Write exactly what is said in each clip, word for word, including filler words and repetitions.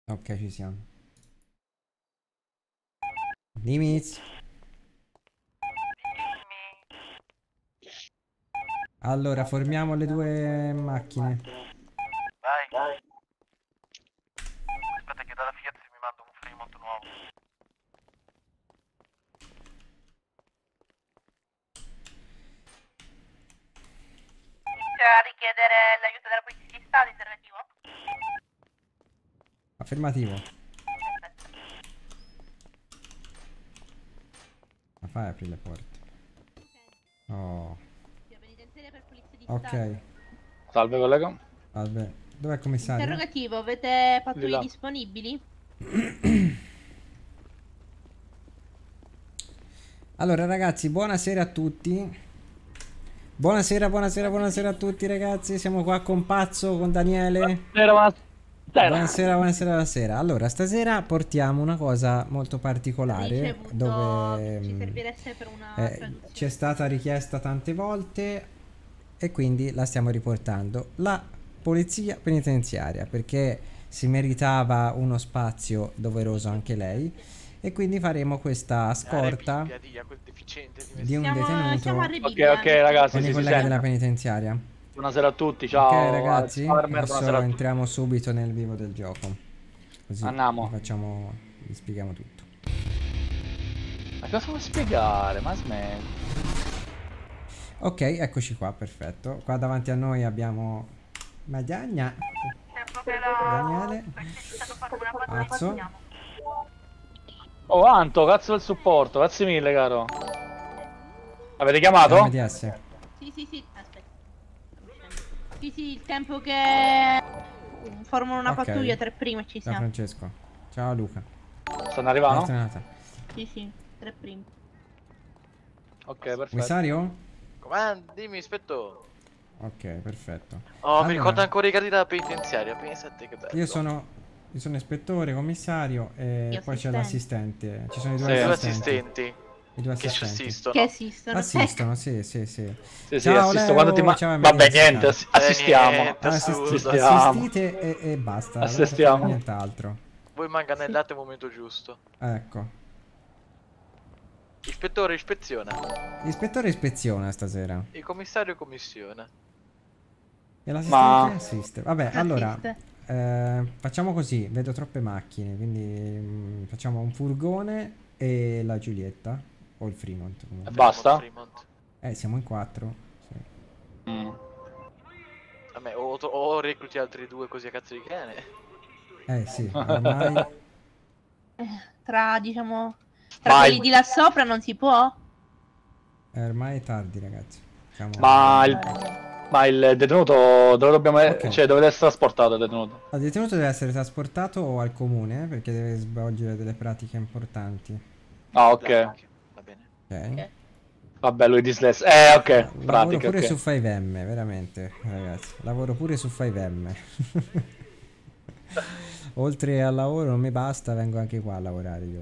Ok, ci siamo. Nimitz. Allora, formiamo le due macchine. Vai. Aspetta che dalla Fiat mi manda un Fremont nuovo. Inizia a richiedere l'aiuto della polizia di Stato, interventivo? Affermativo. Perfetto. Ma fai a aprire le porte. Oh. Via penitenziaria per polizia di Ok. Stato. Salve collega. Vabbè. Dov'è il commissario? Interrogativo, avete pattuglie Di là. disponibili? Allora ragazzi, buonasera a tutti. Buonasera, buonasera, buonasera a tutti ragazzi. Siamo qua con Pazzo, con Daniele. Buonasera, buonasera. Buonasera, buonasera, buonasera. Allora, stasera portiamo una cosa molto particolare Ricevuto, dove ci mm, servirebbe per una eh, traduzione. ci è stata richiesta tante volte e quindi la stiamo riportando. La polizia penitenziaria, perché si meritava uno spazio doveroso anche lei, e quindi faremo questa scorta Via, via, quel deficiente di di un Siamo, siamo a detenuto Rebibbia. Ok, ok, ragazzi, con i sì, si colleghi sente. della penitenziaria. Buonasera a tutti, ciao. Ok ragazzi, Ciao, Vermeer, adesso buonasera a tutti. entriamo subito nel vivo del gioco. Così Andiamo. vi facciamo, vi spieghiamo tutto. Ma cosa vuoi spiegare? Ma smetti. Ok, eccoci qua, perfetto. Qua davanti a noi abbiamo Madagna, Tempo che lo... Daniele, perché ci stanno facendo una cosa, Pazzo. partiamo. Oh, Anto, cazzo del supporto, grazie mille, caro. Avete chiamato? M D S. Sì, sì, sì, aspetta. Sì, sì, il tempo che formano una Ok. pattuglia, tre prime ci Ciao siamo. Francesco. Ciao Luca. Stanno arrivando? Giornata. Sì, sì, tre prime. Ok, perfetto. Commissario? Comando, dimmi, aspetto. Ok, perfetto. Oh, Allora, mi ricordo ancora i carri della penitenziaria. Pensa a te che bello. Io sono, io sono ispettore, commissario e Io poi c'è assistente. l'assistente. Ci sono i Sì. due Due assistenti. assistenti I due che ci assistenti. assistono. Che esistono. Assistono, sì, sì, sì. Sì, sì, Ciao, assisto Leo, quando ti ma... ciao, Vabbè, Emilia, niente, ciao. ass- assistiamo. Eh, niente, Assist- assurdo. Assistiamo. assistite e, e basta. Non Assistiamo. fate nient'altro. Voi manganellate al momento giusto. Ecco. Ispettore ispeziona. Ispettore ispeziona stasera. Il commissario commissione. E l'assistente Ma- assiste. Vabbè, allora Assiste. eh, facciamo così. Vedo troppe macchine. Quindi mm, facciamo un furgone e la Giulietta. O il Fremont. comunque. Basta? Fremont. Eh, siamo in quattro. Sì. Mm. Vabbè, o, o recluti altri due così a cazzo di cane. Eh sì, ormai. Tra, diciamo, tra Vai. quelli di là sopra non si può? eh, ormai è tardi, ragazzi. Siamo... Ma il... Ma il detenuto dove dobbiamo... Ok. Cioè, dove deve essere trasportato il detenuto? Il detenuto deve essere trasportato al comune perché deve svolgere delle pratiche importanti. Ah, ok. Va bene. Ok? Ok. Vabbè, lui disless. Eh, ok. Lavoro Pratica, pure ok. su five M, veramente, ragazzi. Lavoro pure su five M. Oltre al lavoro non mi basta, vengo anche qua a lavorare io.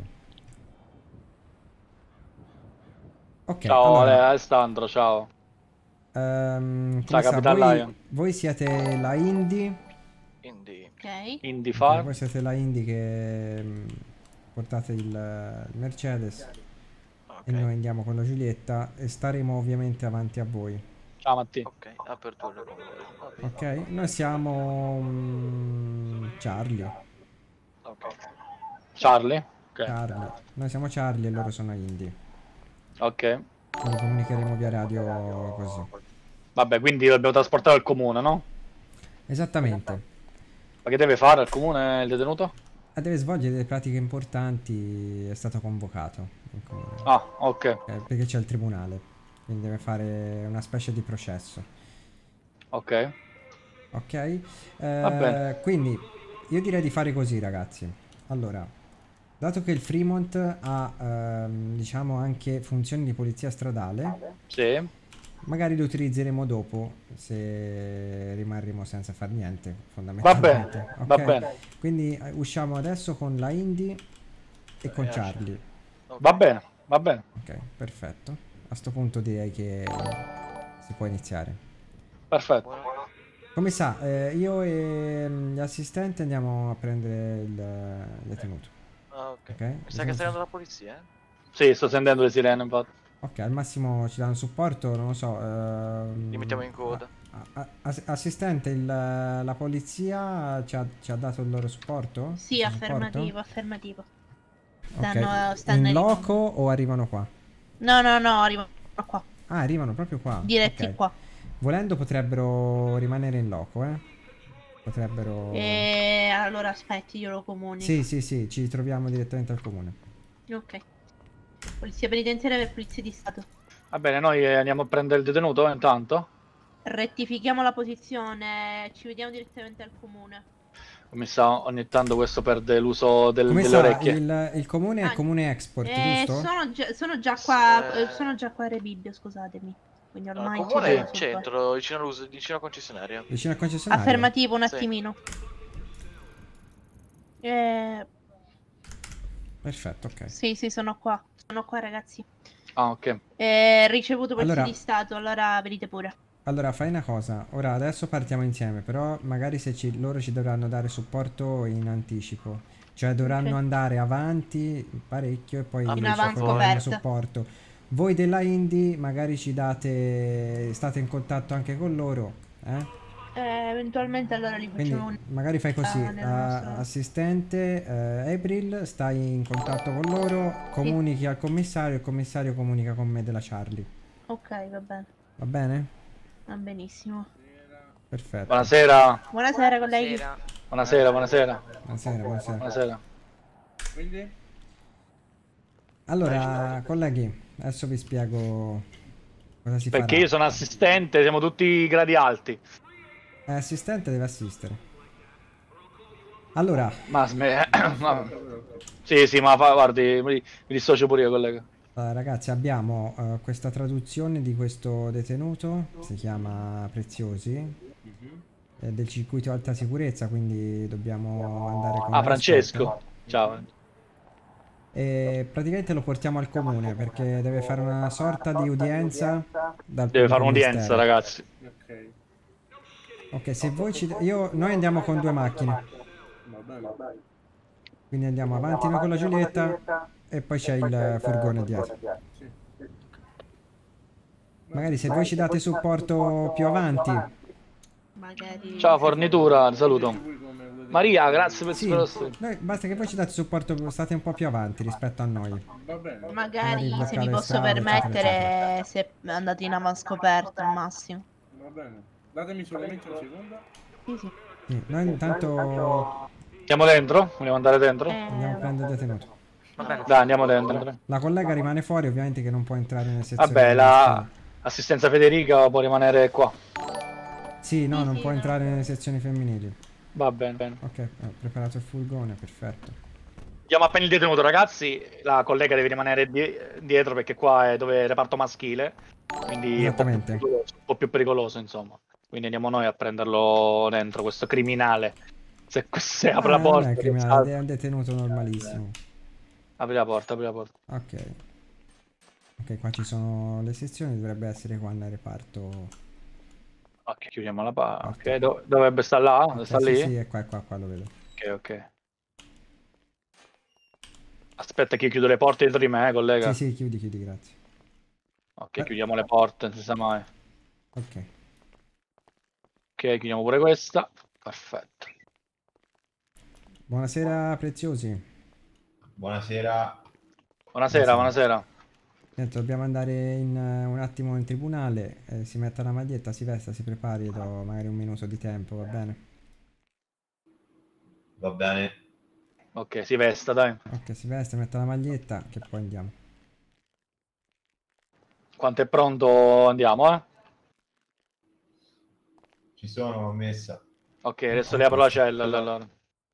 Ok, Ciao, allora, Alessandro, ciao. ehm, Ciao, come sta? Capitan Voi, Lion. voi siete la Indie, Quindi, Ok. Indie ok, Farm. voi siete la Indie che mm, portate il, il Mercedes ok. e noi andiamo con la Giulietta e staremo ovviamente avanti a voi. Ciao, Matti. Ok, apertura con voi. Va bene. Ok, noi siamo mm, Charlie. Ok. Charlie. Ok. Charlie. Noi siamo Charlie e loro sono Indie. Ok. Quindi comunicheremo via radio così. Vabbè, quindi dobbiamo trasportare al comune, no? Esattamente. Ma che deve fare al comune il detenuto? Ah, deve svolgere delle pratiche importanti, è stato convocato in comune. Ah, ok. Eh, perché c'è il tribunale. Quindi deve fare una specie di processo. Ok. Ok? Eh, bene. quindi io direi di fare così, ragazzi. Allora, dato che il Fremont ha, ehm, diciamo, anche funzioni di polizia stradale, Sì. magari lo utilizzeremo dopo se rimarremo senza far niente, Va fondamentalmente. bene. Ok? Va bene. Quindi eh, usciamo adesso con la Indie e con Eh, Charlie. Ok. Va bene. Va bene. Ok, perfetto. A sto punto direi che si può iniziare. Perfetto. Buono. Come sa, eh, io e mm, gli assistenti andiamo a prendere il il detenuto. Ah, ok. Ok? Mi sa che stai andando la polizia, eh? Sì, sto sentendo le sirene, infatti. Ok, al massimo ci danno supporto, non lo so. ehm, Li mettiamo in coda. a- a- ass- assistente, il- la polizia ci ha, ci ha dato il loro supporto? Sì, Il suo affermativo, supporto? affermativo. Ok, Stanno, stanno in arrivando. loco o arrivano qua? No, no, no, arrivano qua. Ah, arrivano proprio qua. Diretti Ok. qua. Volendo potrebbero rimanere in loco, eh? Potrebbero... E allora aspetti, io lo comunico. Sì, sì, sì, ci troviamo direttamente al comune. Ok. Polizia penitenziaria per polizia di stato. Va bene, noi eh, andiamo a prendere il detenuto intanto. Rettifichiamo la posizione, ci vediamo direttamente al comune. Come sa, ogni tanto questo perde l'uso del- Come delle sa, orecchie. il, il comune è Ah, comune export, Eh, giusto? sono, già, sono già qua, Sì. eh, sono già qua a Rebibbio, scusatemi. Quindi No, ormai il ci comune è vedo in sul centro, vicino, all'us- vicino alla concessionaria. Vicino al qua. concessionario? Affermativo, un Sì. attimino. Eh, Perfetto, ok. sì, sì, sono qua. Sono qua, ragazzi. Ah, ok. Eh, ricevuto polizia Allora- di stato, allora venite pure. Allora, fai una cosa. Ora, adesso partiamo insieme, però magari se ci- loro ci dovranno dare supporto in anticipo. Cioè dovranno Ok. andare avanti parecchio e poi In ci avanti forniranno scoperta. supporto. Voi della Indy magari ci date... state in contatto anche con loro, eh? Eh, eventualmente allora li Quindi facciamo un... magari fai così, Ah, nella a- nostra- assistente eh, April, stai in contatto con loro, comunichi al commissario, il commissario comunica con me della Charlie. Ok, va bene. Va bene? Va benissimo. Perfetto. Buonasera. Buonasera, colleghi. Buonasera, buonasera. Buonasera, buonasera. Buonasera. Allora, colleghi, adesso vi spiego cosa si Perché farà. io sono assistente, siamo tutti gradi alti. Eh, assistente deve assistere. Allora, Ma, sme- ma- Sì, sì, ma fa- guardi, mi, mi dissocio pure io, collega. eh, ragazzi, abbiamo eh, questa traduzione di questo detenuto, si chiama Preziosi, è del circuito alta sicurezza, quindi dobbiamo andare con Ah, un Francesco. esperto. Ciao. E praticamente lo portiamo al comune perché deve fare una sorta di udienza dal Deve fare pubblico un'udienza, ministero. ragazzi. Ok, se voi ci... Io... Noi andiamo con due macchine. Quindi andiamo avanti noi con la Giulietta e poi c'è il furgone dietro. Magari se voi ci date supporto più avanti. Magari... Ciao, fornitura, ti saluto. Maria, grazie per Sì, per- noi, basta che voi ci date supporto, state un po' più avanti rispetto a noi. Magari, Magari se bloccare mi le posso strade, eccetera, permettere, se andate in avanscoperta al massimo. Va bene, datemi solamente un secondo. Sì, sì. Sì, noi intanto Andiamo dentro? Vogliamo andare dentro? andiamo a Eh, prendere il detenuto. Va bene. Dai, andiamo dentro. La collega rimane fuori, ovviamente che non può entrare nelle sezioni. Vabbè, la maschili. assistenza Federica può rimanere qua. Sì, no, Sì, non sì, può no. entrare nelle sezioni femminili. Va bene, bene. Ok, ho preparato il furgone, perfetto. Abbiamo appena il detenuto, ragazzi. La collega deve rimanere di- dietro perché qua è dove è reparto maschile. Quindi è un po' più Esattamente. pericoloso, un po' più pericoloso, insomma. Quindi andiamo noi a prenderlo dentro, questo criminale. Se, se apre Ah, la non porta, è un che criminale, salta. è un detenuto normalissimo. Apri la porta, apri la porta. Ok. Ok, qua ci sono le sezioni, dovrebbe essere qua nel reparto. Ok, chiudiamo la porta. Ok, do- dovrebbe stare là? Ok, Sta sì, lì? sì, è qua, è qua, qua lo vedo. Ok, ok. Aspetta che io chiudo le porte dietro di me, eh, collega. Sì, sì, chiudi, chiudi, grazie. Ok, chiudiamo le porte, non si sa mai. Ok. Ok, chiudiamo pure questa. Perfetto. Buonasera, preziosi. Buonasera. Buonasera, buonasera. Niente, dobbiamo andare in, eh, un attimo in tribunale, eh, si metta la maglietta, si vesta, si prepari, do magari un minuto di tempo, va bene? Va bene. Ok, si vesta, dai. Ok, si veste, metta la maglietta, che poi andiamo. Quanto è pronto andiamo, eh? Ci sono, messa. Ok, adesso le apro la cella, allora.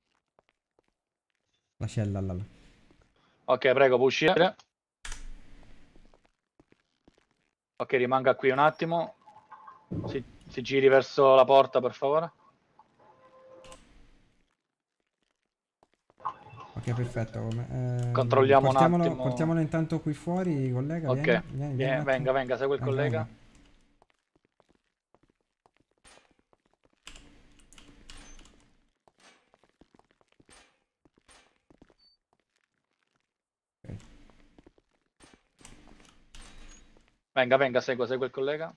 La cella, là, là. Ok, prego, può uscire. Ok, rimanga qui un attimo. Si, si giri verso la porta, per favore. Ok, perfetto. ehm, Controlliamo un portiamolo, attimo. portiamolo intanto qui fuori, collega. Ok, vieni, vieni, vieni Vieni, un venga, attimo. venga, segue il Venga, collega. venga. Venga, venga, segua, segua il collega.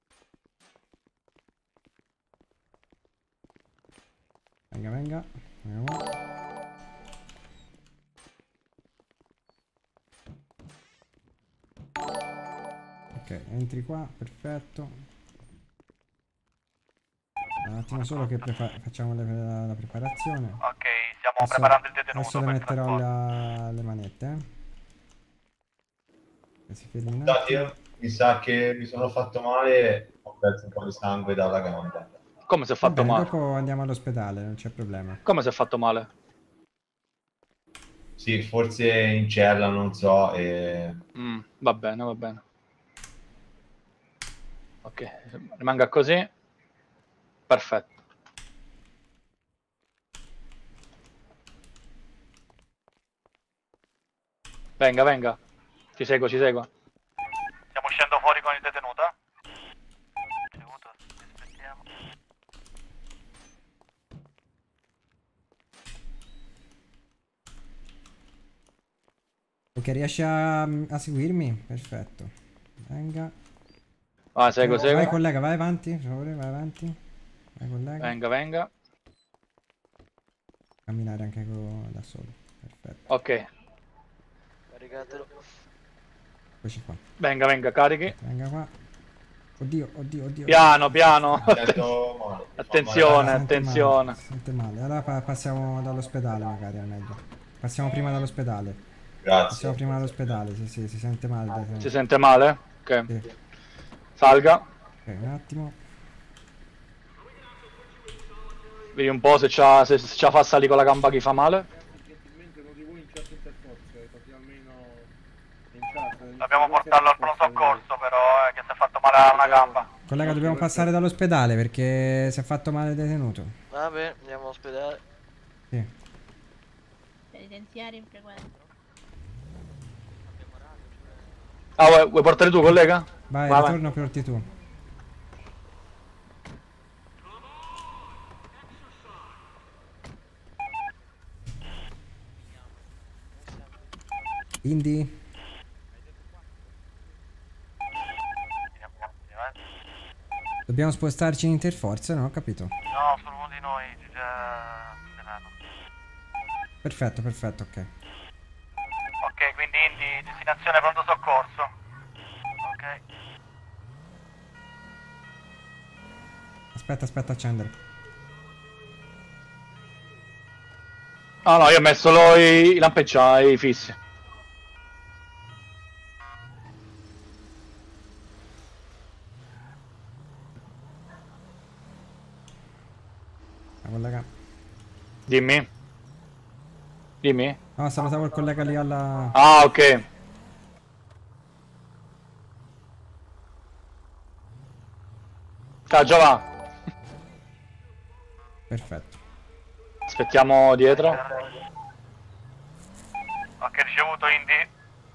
Venga, venga. Venga qua. Ok, entri qua, perfetto. Un attimo solo che prepa- facciamo le- la, la preparazione. Ok, stiamo Adesso- preparando il detenuto Adesso le per metterò trasporto. la- le manette, eh. Che si fermi un Scusate, attimo. io mi sa che mi sono fatto male, ho perso un po' di sangue dalla gamba. Come si è Va fatto bene, male? dopo andiamo all'ospedale, non c'è problema. Come si è fatto male? Sì, forse in cella, non so, e... Mm, va bene, va bene. Ok, rimanga così. Perfetto. Venga, venga. Ci seguo, ci seguo. Stiamo uscendo fuori con il detenuto. Detenuto, aspettiamo. Ok, riesci a, a seguirmi? Perfetto. Venga. Vai, seguo, Vai seguo. collega, vai avanti, per favore, vai avanti. Vai collega. Venga, venga. Camminare anche co- da solo. Perfetto. Ok, Caricatelo. Eccoci qua. venga, venga, carichi. Venga qua. Oddio, oddio, oddio. Piano, piano. mi sento male, mi fa Attenzione, male. Si sente attenzione. male, si sente male. Allora pa- passiamo dall'ospedale magari, è meglio. Passiamo prima dall'ospedale. Grazie. Passiamo prima dall'ospedale, sì, sì, si sente male. dai, Si sente male? Ok. sì. Salga. Ok, un attimo. Vedi un po' se c'ha se, se c'ha fa salire con la gamba chi fa male. Gentilmente uno di voi in chat interforze, così almeno in chat. Dobbiamo portarlo al pronto soccorso però, eh, che si è fatto male a una gamba. Collega, dobbiamo passare dall'ospedale perché si è fatto male il detenuto. Va bene, andiamo all'ospedale. Sì. Penitenziario in frequenza. Ah, vuoi, vuoi portare tu, collega? Vai, Vai, vai. ritorno porti tu. Indy? Dobbiamo spostarci in interforze, no? Ho capito. No, solo uno di noi ci c'è Renato. Perfetto, perfetto, ok. Ok, quindi Indy, destinazione pronto soccorso. Ok. Aspetta, aspetta, accendere. Ah no, io ho messo solo i, i lampeggiai, i fissi. La collega. Dimmi. Dimmi. No, salutavo il collega lì alla... Ah, ok. Ah, già va. Perfetto. Aspettiamo dietro. Ok, ricevuto Indy.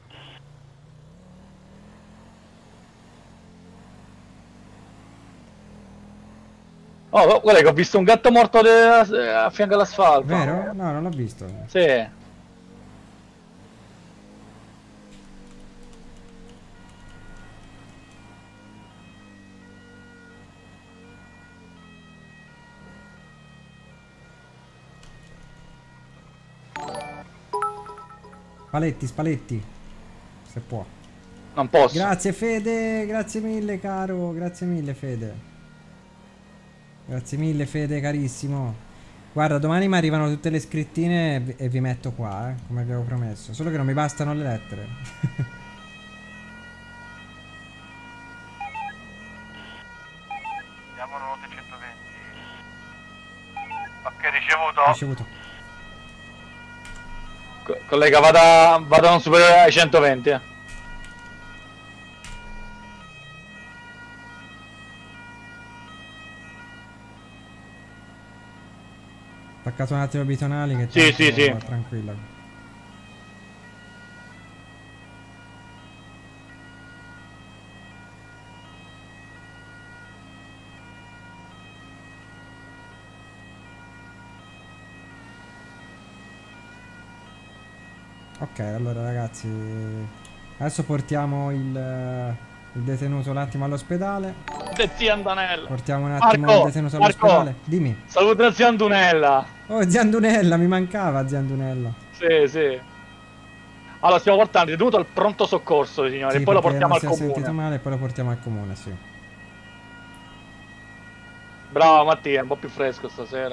Oh, guarda che ho visto un gatto morto de- a fianco all'asfalto. Vero? No, non l'ho visto. Sì. Spaletti, spaletti. Se può. Non posso. Grazie Fede, grazie mille caro, grazie mille Fede. Grazie mille Fede carissimo. Guarda, domani mi arrivano tutte le scrittine e vi, e vi metto qua, eh, come vi avevo promesso. Solo che non mi bastano le lettere. Siamo note centoventi. Ok, ricevuto. Ricevuto. Co- collega, vada, vada non superiore ai centoventi. Eh. Attaccato un attimo i bitonali che Sì, tanto sì, sì. va tranquilla. Ok, allora ragazzi, adesso portiamo il, il detenuto un attimo all'ospedale. De zia Antonella. Portiamo un attimo Marco, il detenuto Marco. all'ospedale. Dimmi. Saluta zia Antonella. Oh, zia Andunella, mi mancava zia Andunella. Sì, sì. Allora, stiamo portando il detenuto al pronto soccorso, signori, Sì, e poi lo perché portiamo non al si è sentito comune. male e poi lo portiamo al comune, sì. Bravo Mattia, è un po' più fresco stasera.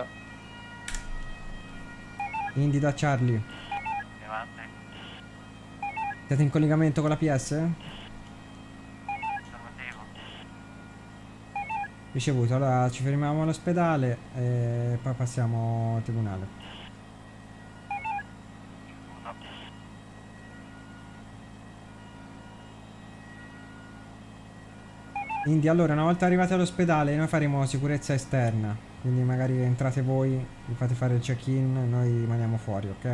Indy da Charlie. Avanti. Siete in collegamento con la P S? Affermativo. Ricevuto, allora ci fermiamo all'ospedale e poi passiamo al tribunale. Indy, allora una volta arrivati all'ospedale noi faremo sicurezza esterna, quindi magari entrate voi, vi fate fare il check-in, noi rimaniamo fuori, ok?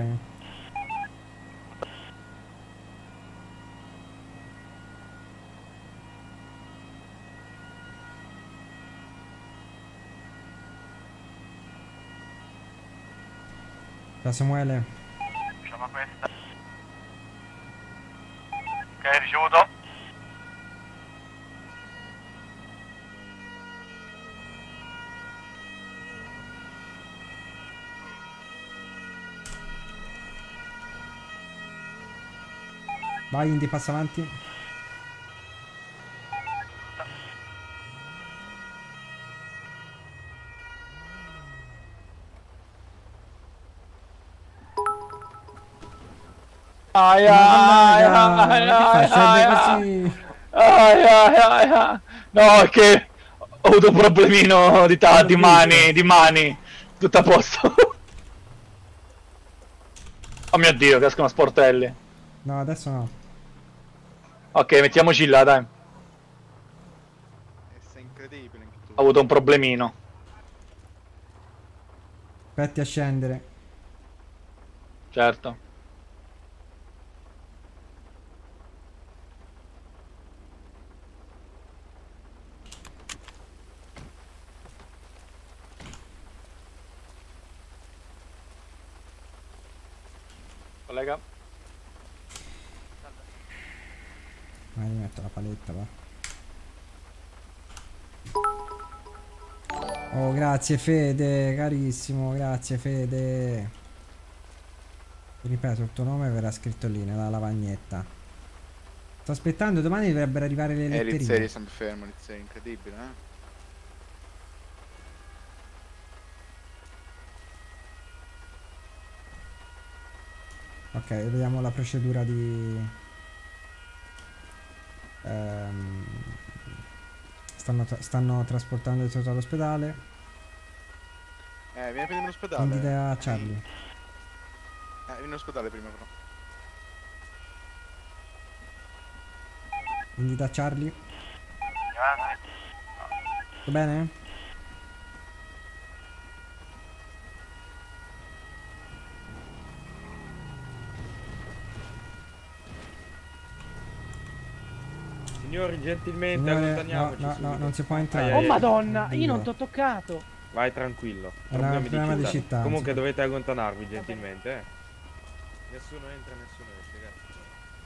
Ciao Samuele. Facciamo questa. Ok, ricevuto. Vai Indy, passa avanti. Ai Ma ai collega, ai ma che ai fai? ai Scende così. ai ai ai ai. No, è che ho avuto un problemino di, ta- di mani, di mani. Tutto a posto. Oh mio Dio, cascano sportelli. No, adesso no. Ok, mettiamoci là, dai. È incredibile anche tu. Ho avuto un problemino. Aspetti a scendere. Certo. Collega. Vai, rimetto la paletta, va. Oh, grazie Fede, carissimo, grazie Fede. Ripeto, il tuo nome verrà scritto lì nella lavagnetta. Sto aspettando, domani dovrebbero arrivare le Eh, letterine. Lizzeri è sempre fermo, Lizzeri, incredibile, eh? Ok, vediamo la procedura di... Ehm, stanno, tra- stanno trasportando il detenuto all'ospedale. Eh, vieni a prendermi all'ospedale. Quindi da Charlie. Eh, vieni all'ospedale prima però. Quindi da Charlie. Avanti. Tutto bene? Signori, gentilmente Signore, no, allontaniamoci no, no, subito. non si può entrare. Ai, Oh ai, ai. madonna, io Oddio. non t'ho toccato. Vai tranquillo. È un problema di città. Comunque dovete allontanarvi gentilmente, eh. Nessuno entra, nessuno esce, ragazzi.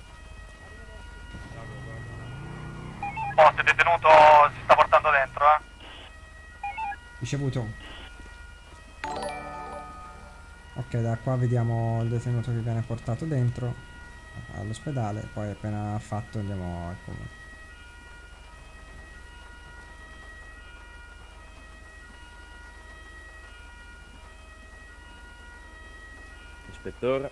Posto, il detenuto si sta portando dentro, eh. Ricevuto. Ok, da qua vediamo il detenuto che viene portato dentro all'ospedale, poi appena fatto andiamo al comune. Ispettore.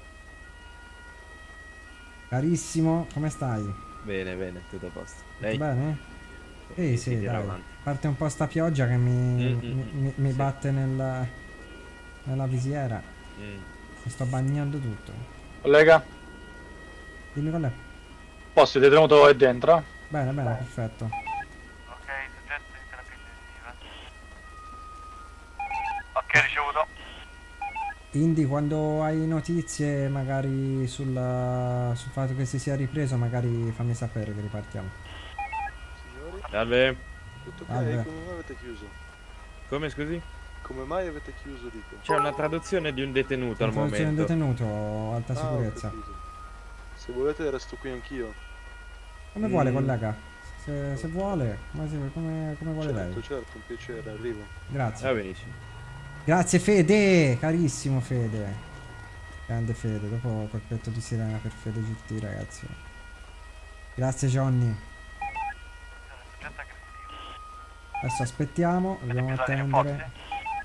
Carissimo, come stai? Bene, bene, tutto a posto. Tutto Lei? bene? Sì, sì, tira dai. avanti. Parte un po' sta pioggia che mi, Mm, mm, mi, mm, mi- mi sì. batte nel, nella visiera. Mm. Mi sto bagnando tutto. Collega. Dimmi con lei. Posto, il detenuto è dentro. Bene, bene, perfetto. Ok, soggetto in terapia intensiva. Ok, ricevuto. Indy, quando hai notizie magari sul, sul fatto che si sia ripreso, magari fammi sapere che ripartiamo. Signori, Salve. tutto ok? Salve. Come mai avete chiuso? Come scusi? Come mai avete chiuso, dico? C'è una traduzione di un detenuto al Introduzione del momento. detenuto, alta Ah, ho sicurezza. capito. Se volete resto qui anch'io. Come vuole, Mm. collega? se, se vuole, come, se- come, come vuole Certo, lei. certo, un piacere, arrivo. Grazie. Va benissimo. Grazie Fede, carissimo Fede. Grande Fede, dopo colpetto di sirena per Fede G T, ragazzi. Grazie Johnny. Soggetto aggressivo. Adesso aspettiamo, dobbiamo Episodi attendere. rinforzi?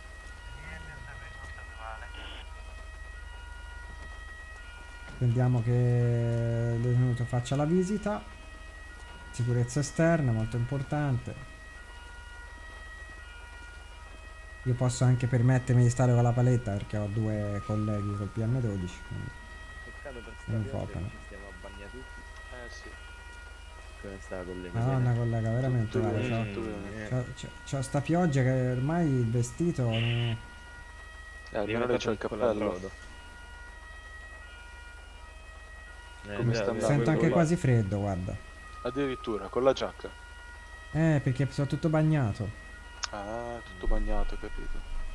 Attendiamo che il detenuto faccia la visita. Sicurezza esterna, molto importante. Io posso anche permettermi di stare con la paletta perché ho due colleghi col P M dodici. quindi Peccato per sta Non pioggia copano. che ci stiamo a bagnare tutti. Eh sì. Come sta con le Madonna collega, veramente Tutto guarda, bene, c'ho, tutto bene. c'ho, c'ho- c'ho sta pioggia che ormai il vestito non- Eh, almeno lei c'ha il cappello. Eh, Come già, sta già, andando? sento poi anche con la- quasi freddo, guarda. Addirittura, con la giacca. Eh, perché sono tutto bagnato. Ah, tutto bagnato, capito.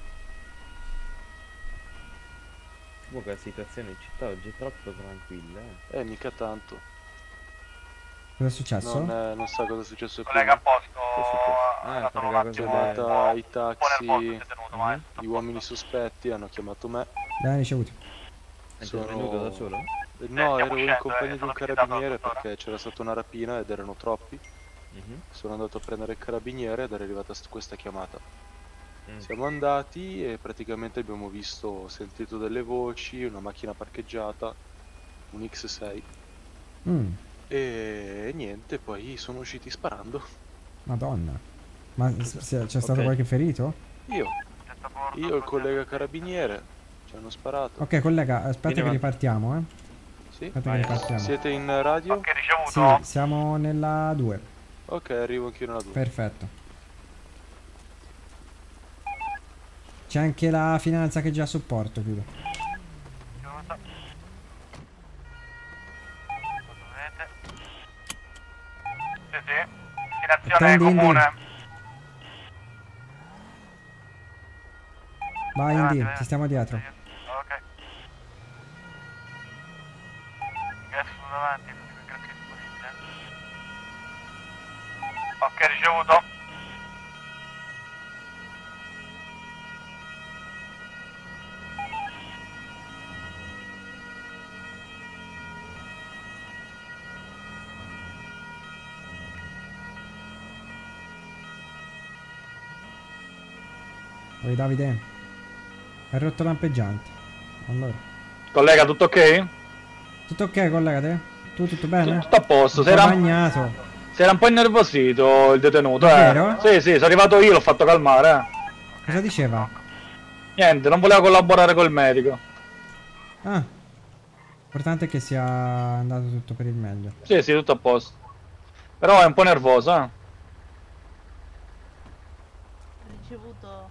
Comunque la situazione in città oggi è troppo tranquilla. Eh. Eh, mica tanto. Cosa è successo? Non, è- non sa cosa è successo Collega a prima. posto. Che è successo? Ah, È stato per un la attimo cosa un del- po', I un po' taxi, nervoso il detenuto, ma è tutto a gli posto. uomini sospetti hanno chiamato me. Bene ricevuto. È Sono- intervenuto da solo? Eh, No, stiamo ero in uscendo, compagnia eh, di un sono visitato carabiniere tuttora. perché c'era stata una rapina ed erano troppi. Mhm. Sono andato a prendere il carabiniere ed era arrivata st- questa chiamata. Mm. Siamo andati e praticamente abbiamo visto, sentito delle voci, una macchina parcheggiata, un X sei Mm, e niente, poi sono usciti sparando. Madonna. Ma s- s- c'è stato Ok. qualche ferito? Io, Soggetto a bordo, io e il collega carabiniere ci hanno sparato. Ok collega, aspetta Vieni che avanti. ripartiamo, eh. Sì? Aspetta Vai. che ripartiamo. Siete in radio? Ok, ricevuto. Sì, siamo nella due. Ok, arrivo anch'io nella due. Perfetto. C'è anche la finanza che già supporto, chiudo. Ricevuto. Cosa vedete? Sì, sì. Destinazione Attendi, Indy. comune. Vai Avanti, Indy, avanti. ti stiamo dietro. Ok. Ingresso davanti, ingresso disponibile. Ok, ricevuto. Poi Davide. Hai rotto lampeggiante. Allora. Collega, tutto ok? Tutto ok collega te? Tu tutto bene? Tutto a posto, Un si po' era, bagnato. si era un po' innervosito il detenuto, Davvero? eh. Sì, sì, sono arrivato io, l'ho fatto calmare, eh. Cosa diceva? Niente, non voleva collaborare col medico. Ah. L'importante è che sia andato tutto per il meglio. Sì, sì, tutto a posto. Però è un po' nervoso, eh. Ricevuto.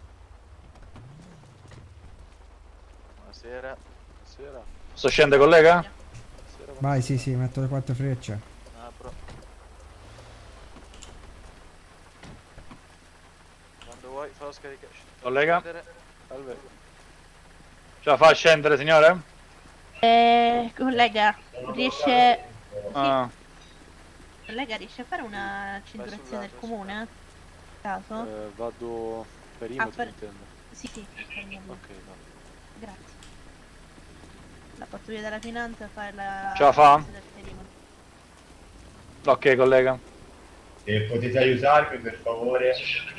Buonasera. Buonasera. Posso scendere, collega? Buonasera. Vai, sì, sì, metto le quattro frecce. Apro. Quando vuoi, fallo scaricare. Collega? Salve. Ce la fa a scendere, signore? Eh, collega, riesce... Ah, Collega, riesce a fare una cinturazione del comune? Caso? Eh, vado perimetro, Ah, per- intendo. Sì, sì, fermiamo. Ok, va. Grazie. La porto via dalla finanza a fare la... Ce la fa? del perimetro. ok, collega. E potete aiutarmi per favore?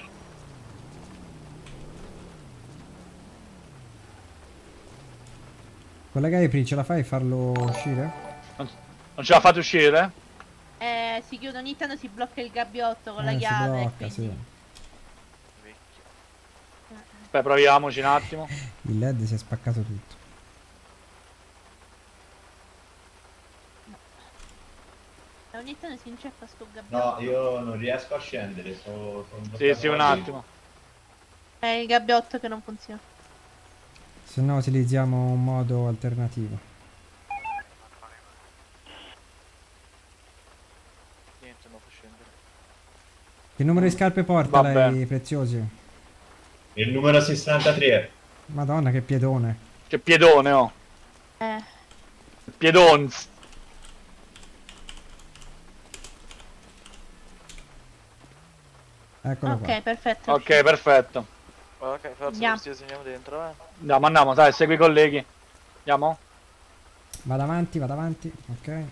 Collega April, ce la fai a farlo uscire? Non, non ce la fate uscire? Eh, si chiude ogni tanto, si blocca il gabbiotto con la Eh, si chiave, blocca, quindi... sì. Beh, proviamoci un attimo. Il led si è spaccato tutto. E ogni tanto si inceppa sto gabbiotto. No, io non riesco a scendere, sono, sono Sì, bloccato sì, un da lì. attimo. È il gabbiotto che non funziona. Se no utilizziamo un modo alternativo. Niente, non fa scendere. Che numero di scarpe porta Vabbè. lei, preziosi? Il numero sessantatré. Madonna che piedone. Che piedone, oh. Eh, Piedonz. Eccolo qua. Ok, perfetto. Ok, perfetto. Ok, forza, Andiamo. questi andiamo dentro, eh. Andiamo, andiamo, dai, segui i colleghi. Andiamo? Vado avanti, vado avanti. Ok. Il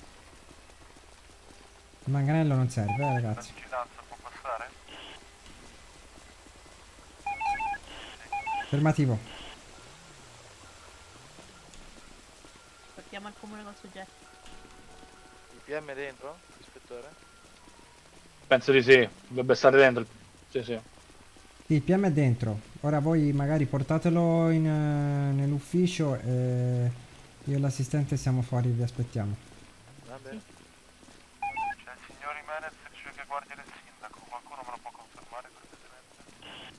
manganello non serve, eh, ragazzi. Vigilanza può passare? Fermativo. Portiamo al comune col soggetto. Il P M è dentro, ispettore? Penso di sì, dovrebbe stare dentro. Sì, sì. Sì, il P M è dentro. Ora voi magari portatelo in, eh, nell'ufficio e io e l'assistente siamo fuori, vi aspettiamo. Va bene. C'è il signor Jimenez che guardia del sindaco, qualcuno me lo può confermare cortesemente?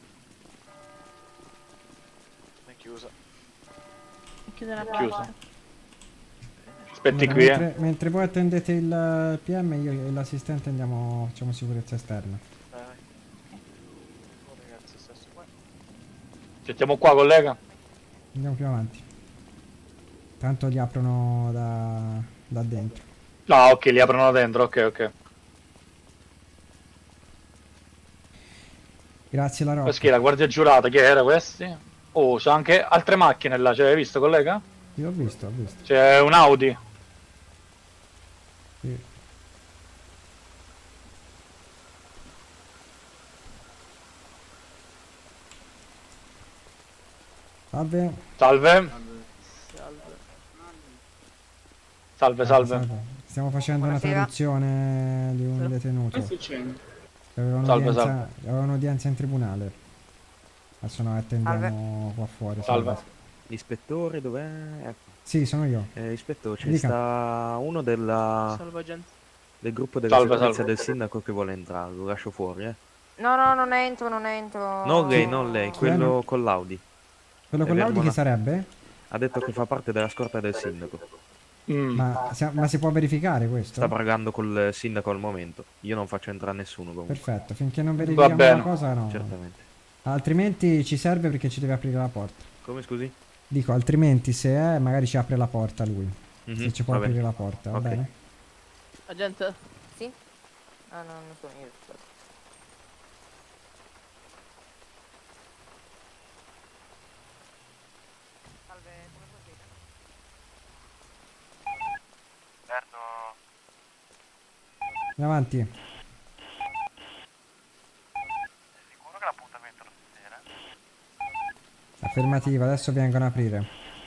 È chiusa. Chiudo la Chiusa. porta. Aspetti Allora, qui, eh. mentre, mentre voi attendete il P M, io e l'assistente andiamo, facciamo sicurezza esterna. Vai, vai. Oh, ragazzi, stesso qua. Aspettiamo qua, collega. Andiamo più avanti. Tanto li aprono da, da dentro. Ah, ok, li aprono dentro, ok, ok. Grazie la Questa è la guardia giurata, chi era questi? Oh, c'è anche altre macchine là, ce l'hai visto, collega? Io ho visto, ho visto. C'è un Audi. Sì. Salve. Salve. Salve. Salve, salve. Stiamo facendo una Buonasera. traduzione di un detenuto. Aveva Salve, un'udienza salve. aveva un'udienza in tribunale. Adesso noi attendiamo qua fuori. Salve. Ispettore, dov'è? Ecco. Sì, sono io. Eh, ispettore, c'è Dica. sta uno della... del gruppo della Salve, sicurezza salve. del sindaco che vuole entrare, lo lascio fuori, eh. No, no, non entro, non entro. Non lei, non lei, quello con l'Audi. Quello con Eh, l'Audi Vermona. chi sarebbe? Ha detto che fa parte della scorta del sindaco. Mm. Ma, sia- ma si può verificare questo? Sta pagando col sindaco al momento. Io non faccio entrare nessuno comunque. Perfetto, finché non verifichiamo bene. la cosa no. Certamente. Altrimenti ci serve perché ci deve aprire la porta. Come scusi? Dico, altrimenti se è, magari ci apre la porta lui. Mhm, Se ci può va bene. aprire la porta, va Ok. bene? Agente? Sì? Ah, no, non sono io. aspetta. Salve, come potete? Certo. Andiamo avanti. Sicuro che l'appuntamento è lo stasera? Affermativa, adesso vengono a aprire.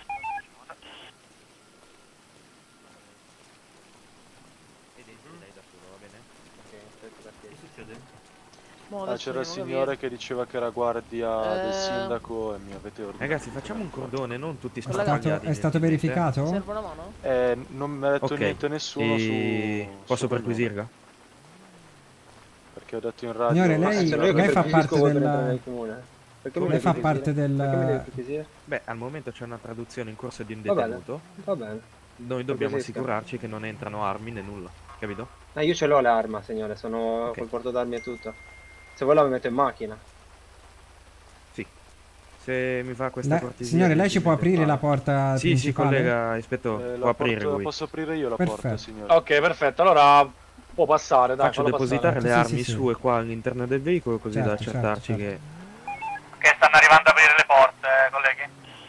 Ah, c'era il signore che diceva che era guardia del Eh. sindaco e mi avete ordinato. Ragazzi, facciamo un cordone, non tutti È stato, sparpagliati. è stato evidentemente. verificato? Serve una mano? Eh, non mi ha detto Ok. niente nessuno E... su... Posso su quel nome, perquisirla? perché ho detto in radio... Signore, lei, se no- lei fa parte del... Perché Lei fa parte del... Beh, al momento c'è una traduzione in corso di un Va bene. detenuto. Va bene. Noi dobbiamo Perquisisca. assicurarci che non entrano armi né nulla, capito? Ah, io ce l'ho l'arma, signore, sono Ok. col porto d'armi e tutto. Se vuoi la metto in macchina. Sì. Se mi fa questa La- cortesia... Signore, lei di ci può aprire la porta Sì, sì, principale? collega, ispettore, Eh, può la aprire porta- lui. Posso aprire io la porta, Perfetto. signore? Ok, perfetto. Allora può passare, dai, Faccio fallo depositare passare. le Sì, armi sì, sì. sue qua all'interno del veicolo così da Certo, certo, accertarci certo. che... Ok, stanno arrivando a aprire le porte, eh, colleghi.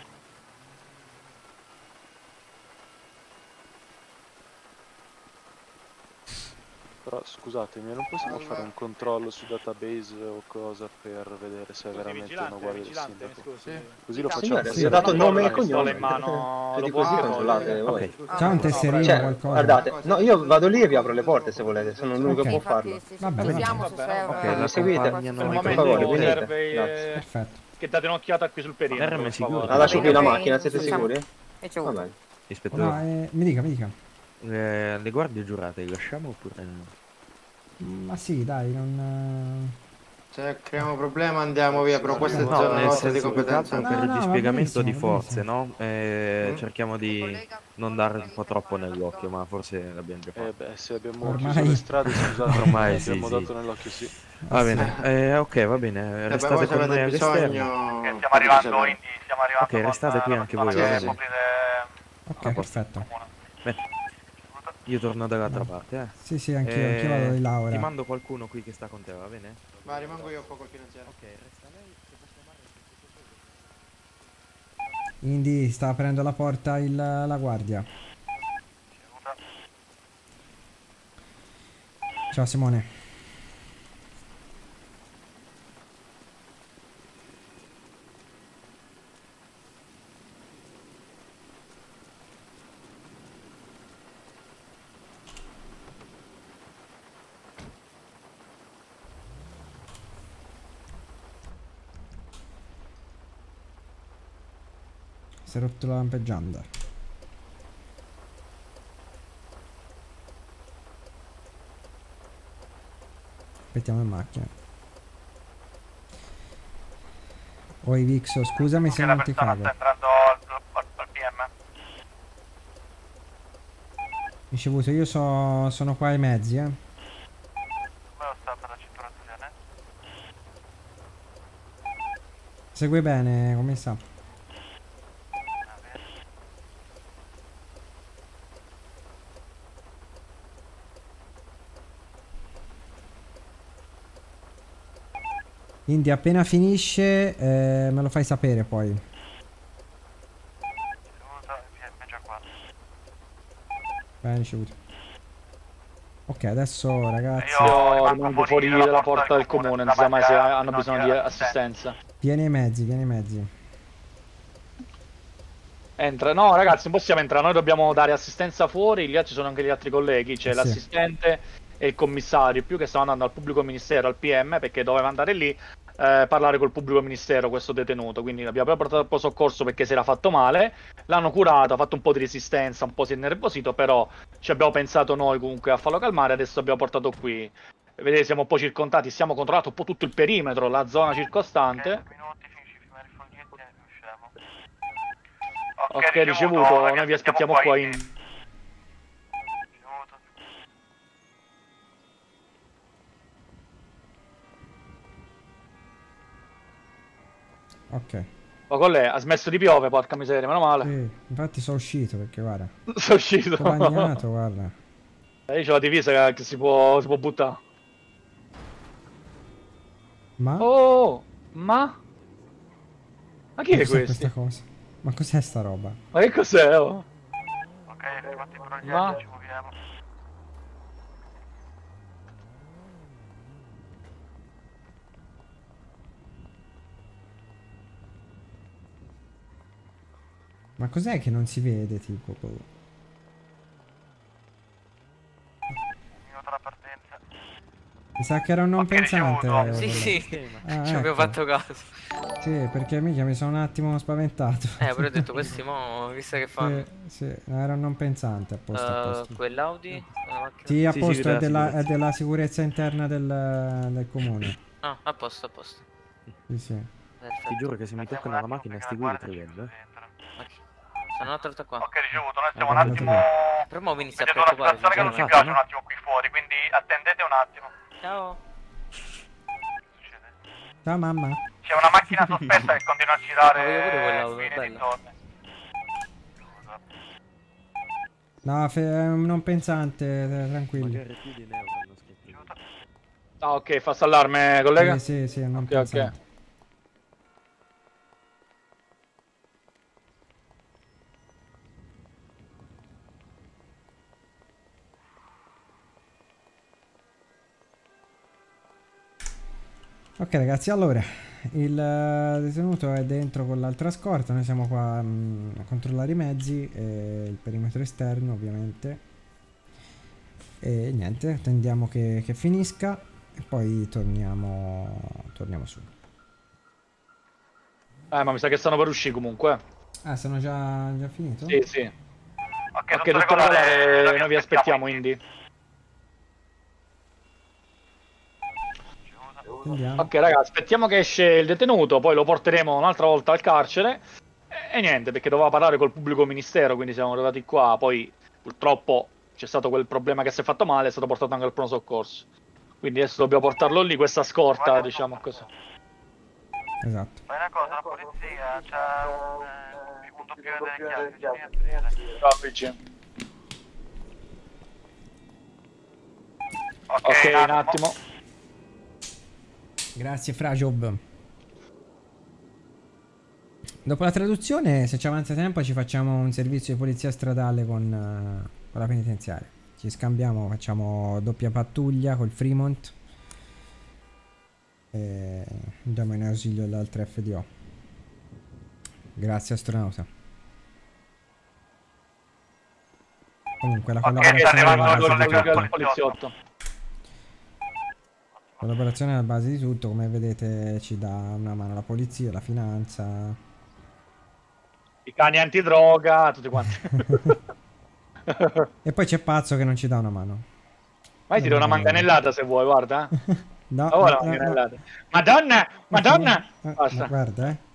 Però scusatemi, non possiamo fare un controllo su database o cosa per vedere se è veramente una guardia del sindaco? Così lo facciamo. Signore, Sì. vi ho dato il nome e la il pistola cognome. in mano, Che lo di può così fare? controllate voi. Ok. C'ha un tesserino Cioè, qualcosa? guardate, no, io vado lì e vi apro le porte se volete, sono l'unico Ok. che può Infatti, farlo. sì, sì, Va bene, pensiamo va se bene. serve. Ok, Eh, la mi seguite? accompagnano Per il ai Per momento favore, colleghi. venite. serve Grazie. eh, Perfetto. che date un'occhiata qui sul perino. R M per sicuro. favore. La lascio qui la Ok, macchina, siete facciamo. sicuri? E c'è Va uno. bene. Ispettore, No, eh, mi dica, mi dica. eh, le guardie giurate le lasciamo oppure no? Ma sì, dai, non... Se creiamo problema andiamo via, però questa è No, zona nel nostra di senso più che altro competenza. per No, il no, va dispiegamento di benissimo, va forze, no? Eh, Mm. cerchiamo di non dare un po' troppo nell'occhio, ma forse l'abbiamo già Eh fatto. beh, se abbiamo Ormai- chiuso le strade, scusate, Ormai sì, abbiamo sì. dato nell'occhio, sì. Va bene, eh, ok, va bene, E poi restate voi se con noi avete all'esterno. bisogno... Ok, stiamo arrivando, Indy, stiamo arrivando. Ok, restate con qui la anche persona voi, che va può bene. aprire Ok, A posto. perfetto. comune. Bene. Io torno dall'altra parte, eh. Sì, sì, anch'io, anch'io vado di là ora. Ti mando qualcuno qui che sta con te, va bene? Ma rimango io poco al finanziario. Ok, resta lei. Se posso chiamare... Indy sta aprendo la porta il, la guardia. Ciao Simone. Si è rotto la lampeggianda. Aspettiamo in macchina. Oi Vixo, scusami se non ti cago. sta entrando al, al, al P M. Ricevuto, io so, sono qua ai mezzi, eh. Come lo sta per la cinturazione? Segue bene, come sta? Quindi appena finisce eh, me lo fai sapere poi. Ricevuta, P M già qua. Bene, ricevuto. Ok, adesso ragazzi. Io rimango fuori dalla porta del comune, non si sa mai se hanno bisogno di assistenza. Vieni ai mezzi, vieni ai mezzi. Entra, no ragazzi, non possiamo entrare, noi dobbiamo dare assistenza fuori, lì ci sono anche gli altri colleghi, c'è Sì. l'assistente e il commissario, più che stava andando al pubblico ministero, al P M, perché doveva andare lì, eh, parlare col pubblico ministero, questo detenuto, quindi l'abbiamo proprio portato al pronto soccorso perché si era fatto male, l'hanno curato, ha fatto un po' di resistenza, un po' si è innervosito, però ci abbiamo pensato noi comunque a farlo calmare, adesso abbiamo portato qui. Vedete, siamo un po' circondati, stiamo controllato un po' tutto il perimetro, la zona circostante. Ok, ricevuto, noi vi aspettiamo qua in... Ok. Oh, con lei ha smesso di piove, porca miseria, meno male. Sì, infatti sono uscito perché guarda. Sono uscito. Sono bagnato, guarda. Eh, io c'ho la divisa che si può, si può buttare. Ma? Oh, ma? Ma chi è Cos'è questo? questa cosa? Ma cos'è sta roba? Ma che cos'è? Oh? Ok, fatti imbrogliati, Ma? ci muoviamo. Ma cos'è che non si vede tipo? Minuto la partenza. Mi sa che era un non pensante. ricevuto. Sì, sì, Ah, ci avevo ecco. fatto caso. Sì, perché mica mi sono un attimo spaventato. Eh, però ho detto questi mo, visto che fanno. Sì, sì, no, era un non pensante apposta. Uh, apposta. Quell'Audi? La macchina? Sì, a Sì, posto, sì, è, della della, è sicurezza. della sicurezza interna del, del comune. Ah, a posto, a posto. Sì, sì. Perfetto. Ti giuro che se mi toccano la macchina sti guidi tremendo, eh. Sono una torta qua. Ok, ricevuto, noi stiamo Ah, un attimo... Però mo mi inizia a Vedete una preoccupare. situazione che non ci infatti, piace no? un attimo qui fuori, quindi attendete un attimo. Ciao. Ciao mamma. C'è una macchina sospetta che continua a Ma voglio pure girare quell'auto, qui è nei bella. dintorni. No, fe- è un non pensante, eh, tranquillo. Magari più di neuro hanno scritto. Ah, ok, fa allarme, collega? Sì, sì, sì, è un non Ok, pensante. ok. Ok ragazzi, allora il eh, detenuto è dentro con l'altra scorta, noi siamo qua mh, a controllare i mezzi e il perimetro esterno ovviamente e niente, attendiamo che, che finisca e poi torniamo, torniamo su. Eh, ma mi sa che stanno per uscire comunque. Ah, sono già, già finito? Sì, sì. Ok, Ok, tutto tutto regolare, regolare, noi vi aspettiamo, Indy. Andiamo. Ok, raga, aspettiamo che esce il detenuto, poi lo porteremo un'altra volta al carcere. E, e niente, perché doveva parlare col pubblico ministero, quindi siamo arrivati qua. Poi, purtroppo, c'è stato quel problema che si è fatto male, è stato portato anche al pronto soccorso. Quindi adesso dobbiamo portarlo lì, questa scorta, diciamo così. Esatto. Fai una cosa, la polizia, c'ha un eh, punto più delle chiavi, bisogna aprire. Ciao, Luigi. Ok, un attimo. Grazie Frajob. Dopo la traduzione, se ci avanza tempo, ci facciamo un servizio di polizia stradale con, uh, con la penitenziaria. Ci scambiamo, facciamo doppia pattuglia col Fremont. E andiamo in ausilio dell'altra F D O. Grazie astronauta. Comunque la collaborazione è alla base di tutto. poliziotto. Collaborazione è alla base di tutto, come vedete ci dà una mano la polizia, la finanza. I cani antidroga, tutti quanti. E poi c'è Pazzo che non ci dà una mano. Vai, ti do una manganellata se vuoi, guarda. No, Oh, no, la no, manganellata. Madonna, madonna. no. Basta. Guarda, eh.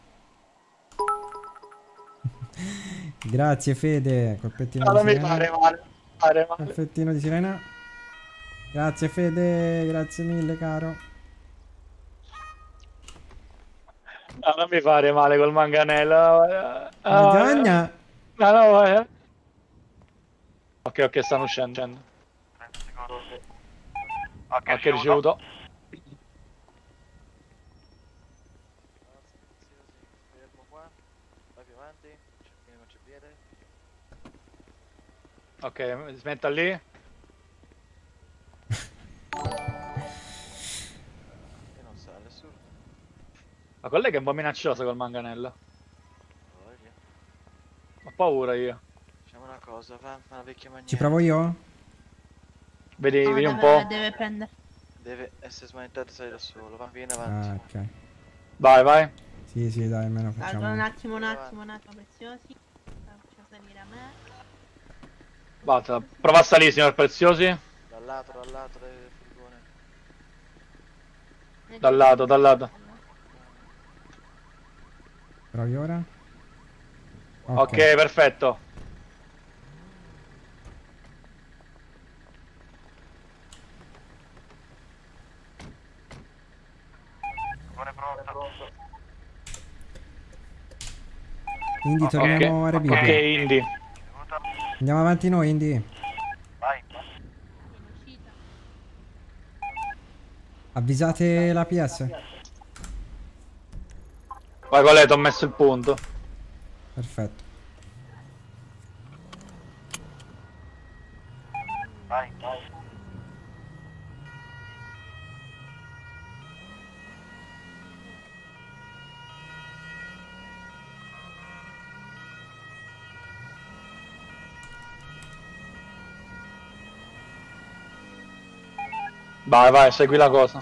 Grazie Fede, colpettino No, di non mi sirena. pare male. Pare male. Colpettino di sirena. Grazie Fede, grazie mille caro. No, non mi fare male col manganello. Ah, Madonna. No, no, eh. Ok, ok, stanno uscendo. Ok, ricevuto. Ok, smetta lì. Ma quella è che è un po' minacciosa col manganello. Ho paura io. Facciamo una cosa, va, fa una vecchia maniera. Ci provo io? Vedi, No, vedi un deve, po'. deve prendere. Deve essere smanettato e salire da solo, va, vieni avanti. Ah, ok. Vai, vai. Sì, sì, dai, almeno Allora, facciamo. un attimo, un attimo, un attimo, preziosi. Faccio salire a me. Basta, prova a salire, signor Preziosi. Dal lato, dal lato del furgone. Dal lato, dal lato. Provi ora? Ok, perfetto. Indy, torniamo a Rebibbia. Ok, Indy. Andiamo avanti noi, Indy. Vai. Avvisate la P S. Vai Coleto, ho messo il punto. Perfetto. Vai, vai. Vai, vai, segui la cosa.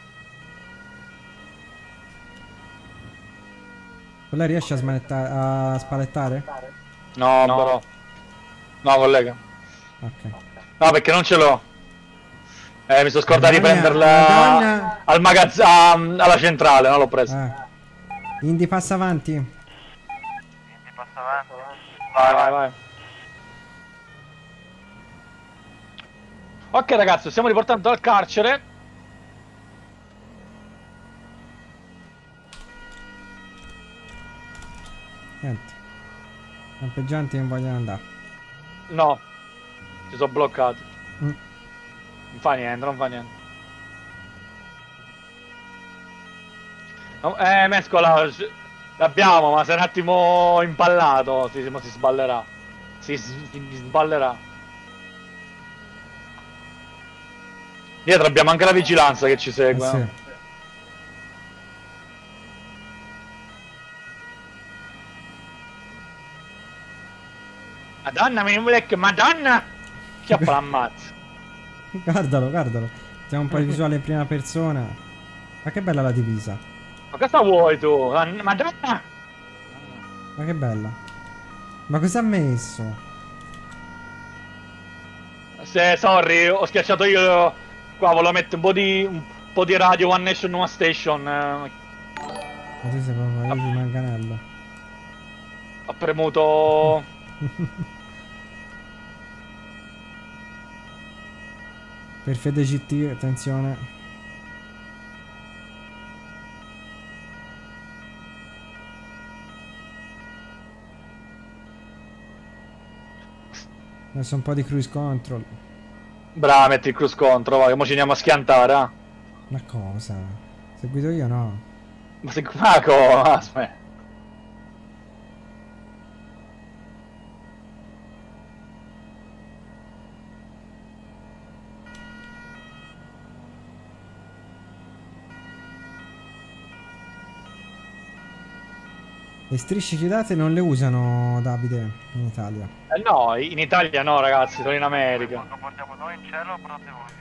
Quella riesce a, smanetta- a spalettare? No, però. No, collega. Ok. No, perché non ce l'ho. Eh, mi sono scordato di Madonna, prenderla Madonna. al magazzino, alla centrale, non l'ho presa. Eh. Indy passa avanti. Quindi passa avanti. Vai, vai, vai. Ok ragazzi, stiamo riportando dal carcere. Niente. I campeggianti non vogliono andare. No, ci sono bloccati. Mm. Non fa niente, non fa niente. No, eh, mescola, l'abbiamo, ma se è un attimo impallato, si, si sballerà. Si, si, si sballerà. Dietro abbiamo anche la vigilanza che ci segue. Eh sì. eh. Madonna, mi vuole che Madonna! Chiappa l'ammazza. Guardalo, guardalo. Facciamo un po' di visuale in prima persona. Ma che bella la divisa. Ma cosa vuoi tu? Madonna! Ma che bella. Ma cosa ha messo? Se, sorry, ho schiacciato io. Qua volevo mettere un po' di. un po' di radio One Nation, One Station. eh. Ma tu sei proprio io di manganello. Ho premuto. Per Fede G T, attenzione. Adesso un po' di cruise control. Brava, metti il cruise contro, vai, che mo ci andiamo a schiantare, eh. Ma cosa? Se guido io no. Ma se... Ma co... Aspetta. Le strisce chiodate non le usano, Davide, in Italia. Eh no, in Italia no, ragazzi, sono in America. Lo portiamo noi in cielo o portate voi?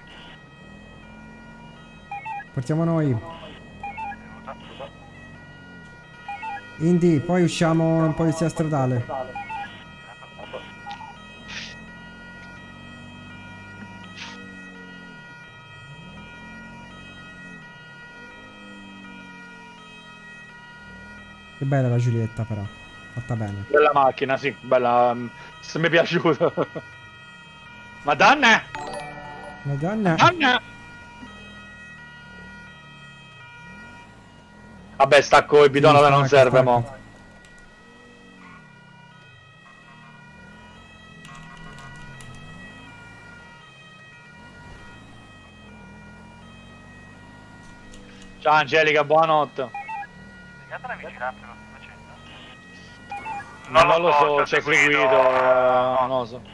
Portiamo noi. Indy, poi usciamo in polizia stradale. Che bella la Giulietta però, fatta bene. Bella macchina, sì, bella, mm, se mi è piaciuta. Madonna! Madonna! Madonna! Vabbè, stacco il bidone, Sì, non stacca, serve, stacca. mo. Ciao Angelica, buonanotte. Spiegate la vicinanza lo sto facendo? Non, non lo so, c'è seguito, eh, non lo so.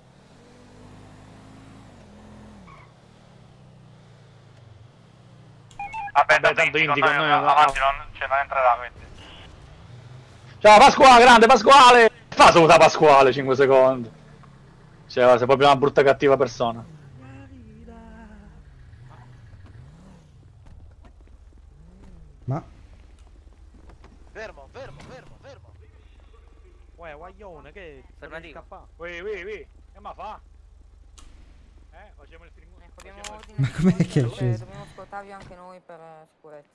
Vabbè, Vabbè, tanto indico, noi, noi- avanti non, cioè, non entrerà, quindi. Ciao Pasquale, grande Pasquale! Fa saluta Pasquale, cinque secondi. Cioè, sei proprio una brutta cattiva persona. Ma Fermo, fermo, fermo, fermo. Uè, guaglione, che... Fermati. Scappa. Ui, ui, ui, che ma fa? Eh, facciamo il film. Abbiamo ordine Ma di com'è controllo, che è eh, sceso? Dobbiamo ascoltarvi anche noi per eh, sicurezza.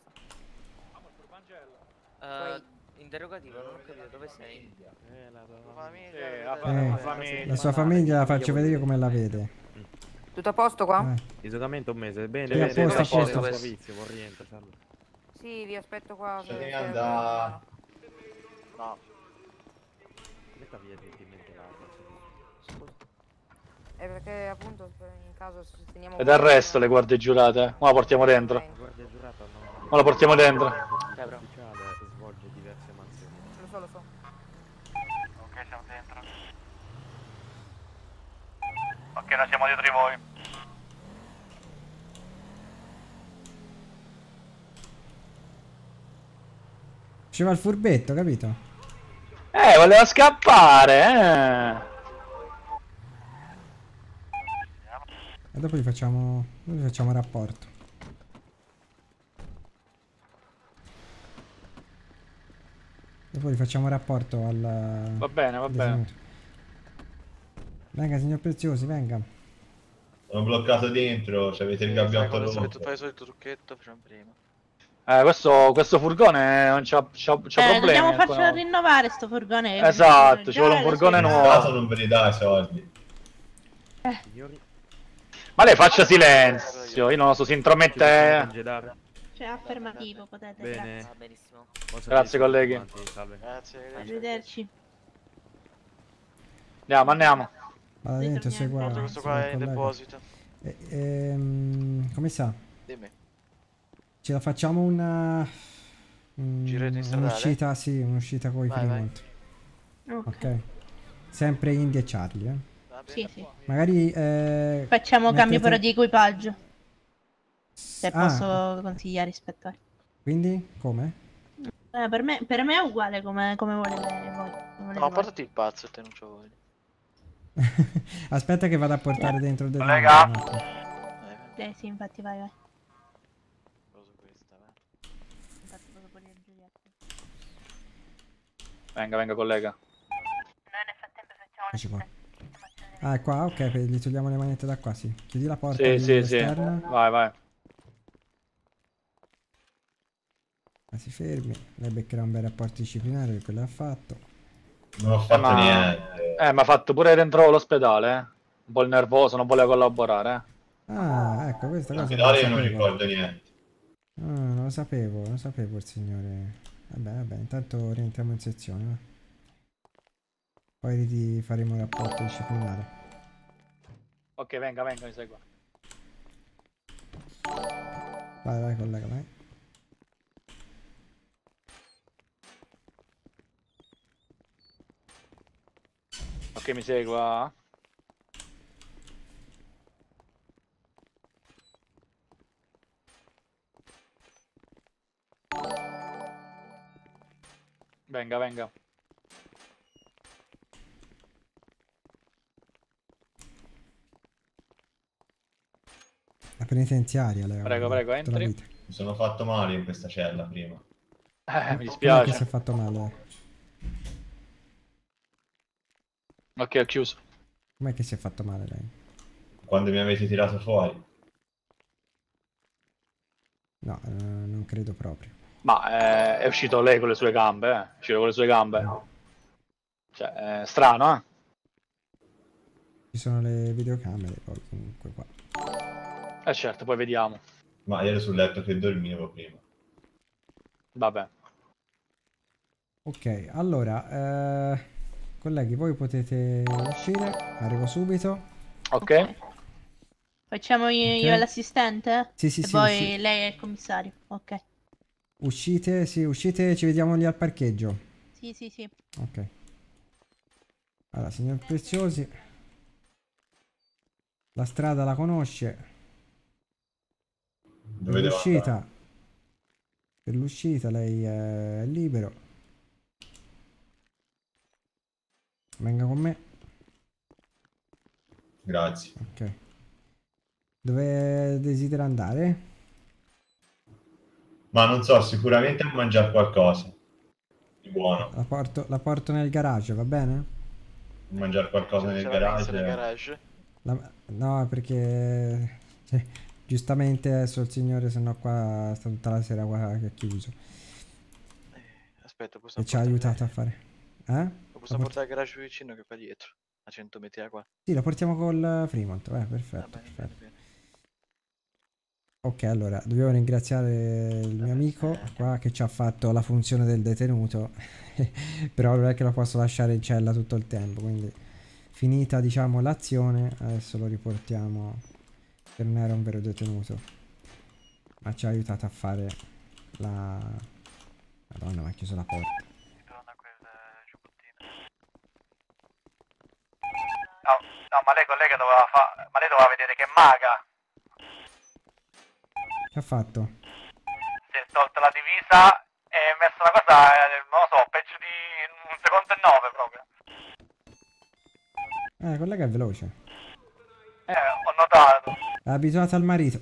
Eh, interrogativo, non ho capito dove sei. Eh, la tua famiglia. Sì, la, Eh, la famiglia. la sua famiglia la faccio vedere io come la vede. Tutto a posto qua? Eh. Isolamento un mese, bene, Sì, bene, a posto, a bene, posto. bene, servizio, poi rientra, salve. Sì, vi aspetto qua. Cioè, che- devi che- andare. No. Metta via gentilmente l'arma. Scusa. È perché appunto in caso se teniamo... Ed arresto le guardie giurate. Ma la portiamo dentro. Guardia giurata no. Ma la portiamo dentro. Cabro. Ufficiale svolge diverse mansioni. Lo so, lo so. Ok, siamo dentro. Ok, noi siamo dietro di voi. Faceva il furbetto, capito? Eh, voleva scappare, eh. E dopo gli facciamo. Dopo gli facciamo rapporto. Dopo gli facciamo rapporto al. Va bene, va bene. detenuto. Venga, signor Preziosi, venga. Sono bloccato dentro, cioè avete il gabbiotto Come se rotto. tu fai il solito trucchetto, facciamo prima. Eh, questo, questo furgone non c'ha, c'ha, c'ha Eh, problemi. dobbiamo farcelo ancora. rinnovare sto furgone. Esatto, ci Già vuole un le furgone sue- In nuovo. caso non ve li dà i soldi. Signori, Ma lei faccia silenzio, io non lo so, si ci possiamo intromette. congedare? Cioè, affermativo, potete. Bene. Grazie. Ah, benissimo. Posso Grazie, dire, colleghi. avanti, salve. Grazie, grazie. Arrivederci. Andiamo, andiamo. Vada dentro, segua. Guarda, questo segua qua il è in collega. deposito. E- ehm, come sa? Dimmi. Ce la facciamo una. un- Giretto in stradale? Un'uscita, sì, un'uscita con i Vai, vai. Fremont. Ok. Ok. Sempre Indy e Charlie, eh. Va bene. Sì, sì. Magari. Eh, Facciamo cambio mettete- però di equipaggio. Se Ah, posso consigliare aspettare. Quindi? Come? Eh, per, me, per me è uguale come, come volete voi. come volete No, voi. portati il pazzo e te non c'ho voglia. Aspetta che vado a portare dentro il detenuto. Collega. un attimo. Eh, Eh sì, infatti vai vai. cosa questa, va. Infatti posso pulire Giulietta. Venga, venga, collega. Noi nel frattempo facciamo Eccoci qua. sistemazione. Ah, è qua? Ok, per- gli togliamo le manette da qua, sì. Chiudi la porta Sì, sì, sì. esterna. Vai, vai. Ma si fermi. Lei beccherà un bel rapporto disciplinare per quello che ha fatto. Non ho fatto ma... niente. Eh, mi ha fatto pure dentro l'ospedale, eh. Un po' nervoso, non voleva collaborare, eh. Ah, ecco, questa cosa non L'ospedale lo io non sapevo. ricordo niente. Ah, non lo sapevo, non lo sapevo il signore. Vabbè, vabbè, intanto rientriamo in sezione, va. Poi ti faremo un rapporto disciplinare. Ok, venga, venga, mi segua. Vai, vai, collega, vai. Ok, mi segua. Venga, venga. La penitenziaria, Leo. Prego, prego, tutta la entri. vita. Mi sono fatto male in questa cella prima. Eh, mi Com'è che dispiace. si è fatto male? Ok, ho chiuso. Com'è che si è fatto male lei? Quando mi avete tirato fuori. No, eh, non credo proprio. Ma eh, è uscito lei con le sue gambe, eh? È uscito con le sue gambe. Cioè, è strano, eh? Ci sono le videocamere poi comunque qua. Eh certo, poi vediamo. Ma ero sul letto che dormivo prima. Vabbè. Ok, allora, eh, colleghi, voi potete uscire. Arrivo subito. Ok. Facciamo io, Ok. io l'assistente? Sì, sì, e sì, poi sì. lei è il commissario. Ok. Uscite, sì, uscite, ci vediamo lì al parcheggio. Sì, sì, sì. Ok. Allora, signor Preziosi, la strada la conosce. Dove Per devo l'uscita, per l'uscita lei è libero. Venga con me. Grazie. Ok. Dove desidera andare? Ma non so, sicuramente a mangiare qualcosa. Di buono. La porto, la porto nel garage, va bene? Mangiare qualcosa C'è nel la garage. mensa nel garage? La- no, perché cioè, giustamente adesso il signore se no qua sta tutta la sera qua che ha chiuso Aspetta, e possiamo ci ha portare, aiutato a fare. Eh? La lo possiamo port- portare al garage più vicino che è qua dietro, a cento metri da qua. Sì, la portiamo col Fremont. Eh, perfetto, Va bene, perfetto. bene, bene. Ok, allora dobbiamo ringraziare il mio amico qua che ci ha fatto la funzione del detenuto, però non è che lo posso lasciare in cella tutto il tempo, quindi finita diciamo l'azione adesso lo riportiamo, che non era un vero detenuto, ma ci ha aiutato a fare la... Madonna, mi ha chiuso la porta. No, no, ma lei collega doveva fa... ma lei doveva vedere che è maga. Che ha fatto? Si è tolta la divisa e ha messo una cosa, eh, non lo so, peggio di un secondo e nove proprio. Eh, il collega è veloce. Eh, ho notato. È abituato al marito.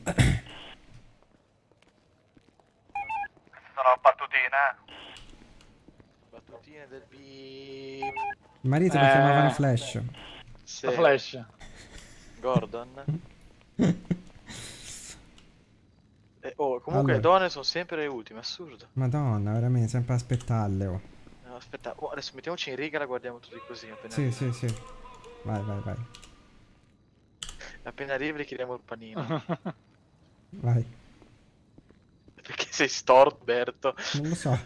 Sono battutine, eh. Battutine del beep. Il marito lo Eh. chiamavano Flash. Sì. La Flash. Gordon. Eh, oh, comunque Allora. le donne sono sempre le ultime, assurdo. Madonna, veramente, sempre aspettalle. Oh. No, aspetta, oh, adesso mettiamoci in riga e la guardiamo tutti così. Appena, Sì, sì, sì. Vai, vai, vai. appena arrivi le chiediamo il panino. Vai. Perché sei storto, Berto? Non lo so.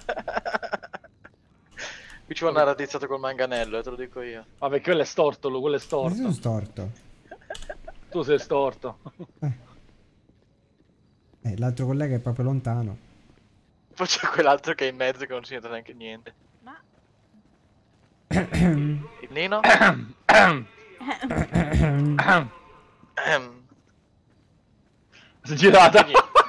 Qui ci vuole una raddrizzata col manganello, eh, te lo dico io. Vabbè, quello è storto, lui, quello è Ma storto. sono storto. Tu sei storto. Eh, l'altro collega è proprio lontano. Poi c'è quell'altro che è in mezzo che non c'entra neanche niente. Ma... Il Nino? Si è girata.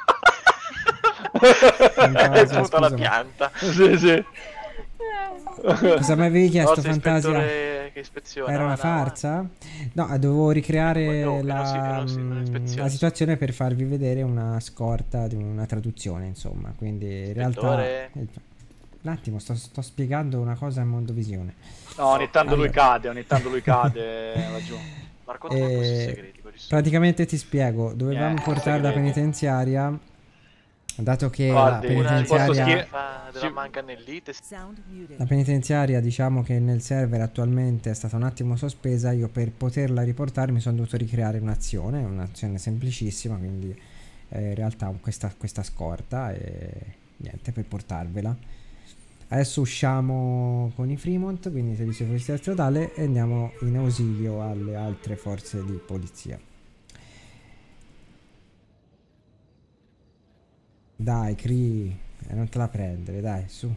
È tutta la Scusami. pianta. Sì, sì. Cosa mi avevi chiesto, Nostro Fantasia? ispettore che ispeziona. Era una no, farsa? No, dovevo ricreare No, che non la, si- che non si- non mm, ispezione. la situazione per farvi vedere una scorta di una traduzione, insomma. Quindi in realtà... Ispettore. Un attimo, sto, sto spiegando una cosa in Mondovisione. No, ogni tanto lui Allora. cade, ogni tanto lui cade laggiù. Ma raccontami questi Eh, segreti. quelli su- praticamente ti spiego, dovevamo Eh, portarla segreti. penitenziaria, dato che Guardi, la Una penitenziaria... posso schie- fa della Sì. manganellite. La penitenziaria, diciamo che nel server attualmente è stata un attimo sospesa. Io per poterla riportare mi sono dovuto ricreare un'azione, un'azione semplicissima, quindi eh, in realtà ho questa, questa scorta e niente per portarvela. Adesso usciamo con i Fremont, quindi servizio di polizia stradale, e andiamo in ausilio alle altre forze di polizia. Dai, Cri, eh, non te la prendere, dai, su.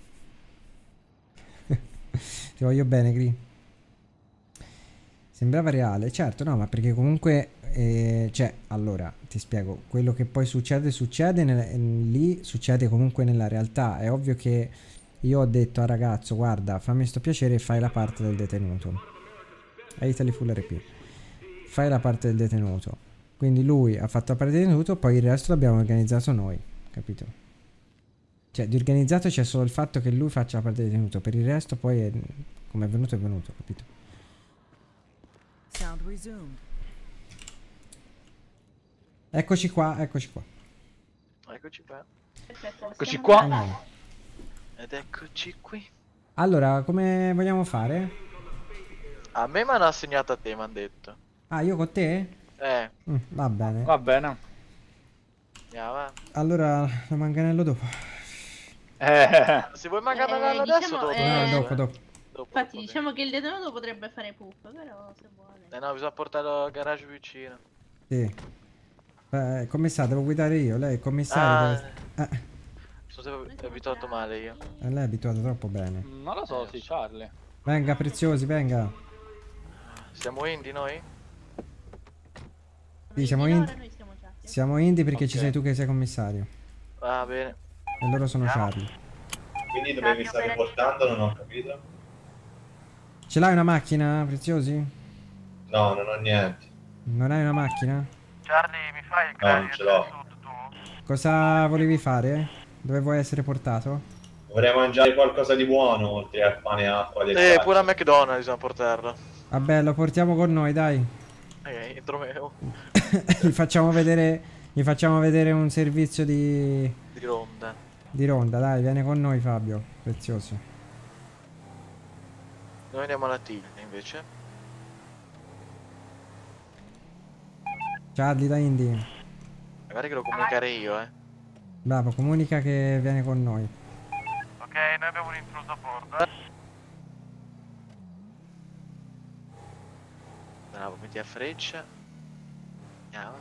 Ti voglio bene, Cri. Sembrava reale, certo, no, ma perché comunque, eh, cioè, allora, ti spiego, quello che poi succede, succede, nel, lì succede comunque nella realtà. È ovvio che io ho detto al ragazzo, guarda, fammi sto piacere e fai la parte del detenuto. Italy Full R P. Fai la parte del detenuto. Quindi lui ha fatto la parte del detenuto, poi il resto l'abbiamo organizzato noi, capito? Cioè, di organizzato c'è solo il fatto che lui faccia la parte del detenuto, per il resto poi è, come è venuto è venuto, capito? Sound resumed. Eccoci qua, eccoci qua. Eccoci qua. Perfetto, Eccoci possiamo qua. andare? Ed eccoci qui. Allora, come vogliamo fare? A me mi hanno assegnato a te, mi hanno detto. Ah, io con te? Eh, Mm, va bene. Va bene. andiamo avanti. Allora, lo manganello dopo. Eh. Se vuoi manganello Eh, adesso, diciamo, dopo. eh, No, adesso, dopo, eh. dopo. Dopo, Infatti, dopo, diciamo che il detenuto potrebbe fare puff, però se vuole. Eh no, bisogna portarlo al garage vicino. Sì. Eh, commissario, devo guidare io. Lei è commissario. Ah, Deve... Eh, sono sempre abituato male io. eh, lei è abituato troppo bene. Non lo so, sì, Charlie. Venga, preziosi, venga. Siamo indie noi? Sì, siamo Ora indie. noi siamo già. Siamo indie perché ci Ok. sei tu che sei commissario. Va bene. E loro sono Charlie. Quindi dove mi state portando non ho capito. Ce l'hai una macchina, preziosi? No, non ho niente. Non hai una macchina? Charlie, mi fai il No, non credito ce l'ho. del sud tu? Cosa volevi fare? Dove vuoi essere portato? Vorrei mangiare qualcosa di buono oltre al pane e acqua del Eh, cazzo. pure a McDonald's bisogna portarlo. Vabbè, lo portiamo con noi, dai. Eh, entro me. oh, gli facciamo vedere. Gli facciamo vedere un servizio di. Di ronda. Di ronda, dai, viene con noi, Fabio. Prezioso. Noi andiamo alla Tigre invece. Charlie da Indy. Magari che lo comunicare io, eh. Bravo, comunica che viene con noi. Ok, noi abbiamo un intruso a bordo. eh. Bravo, metti a freccia. Andiamo.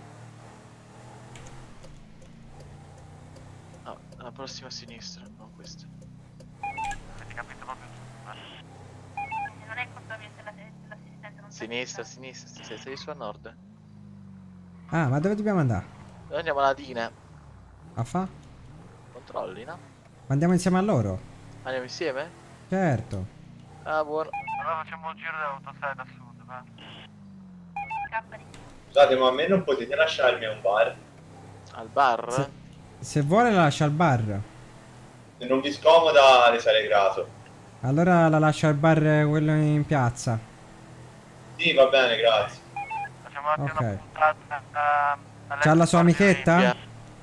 No, la prossima a sinistra, no questa. Avete capito proprio tutto, eh. Non è colpa mia se la- se l'assistente non sa Sinistra, guidare. sinistra, sei, sei su a nord. Ah, ma dove dobbiamo andare? Noi andiamo alla Dina. A fa? Controlli, no? Ma andiamo insieme a loro? Andiamo insieme? Certo. Ah, buono. Allora facciamo un giro d'autoside a sud, beh. Scappa di Scusate, ma a me non potete lasciarmi a un bar? Al bar? Se, se vuole la lascia al bar. Se non vi scomoda le sarei grato. Allora la lascio al bar, eh, quello in piazza. Sì, va bene, grazie. Facciamo anche Ok. una puntata uh, C'ha la sua amichetta? Via.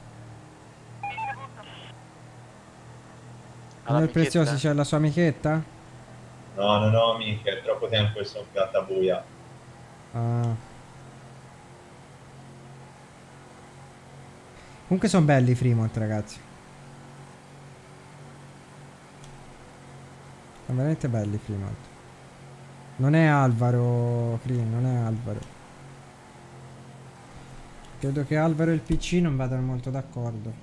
Alla Signor Prezioso, amichetta? c'è la sua amichetta? No, non ho amiche, è troppo tempo che sono gatta buia. Ah. Comunque sono belli i Fremont, ragazzi. Sono veramente belli i Fremont. Non è Alvaro, Crin, non è Alvaro. Credo che Alvaro e il P C non vadano molto d'accordo.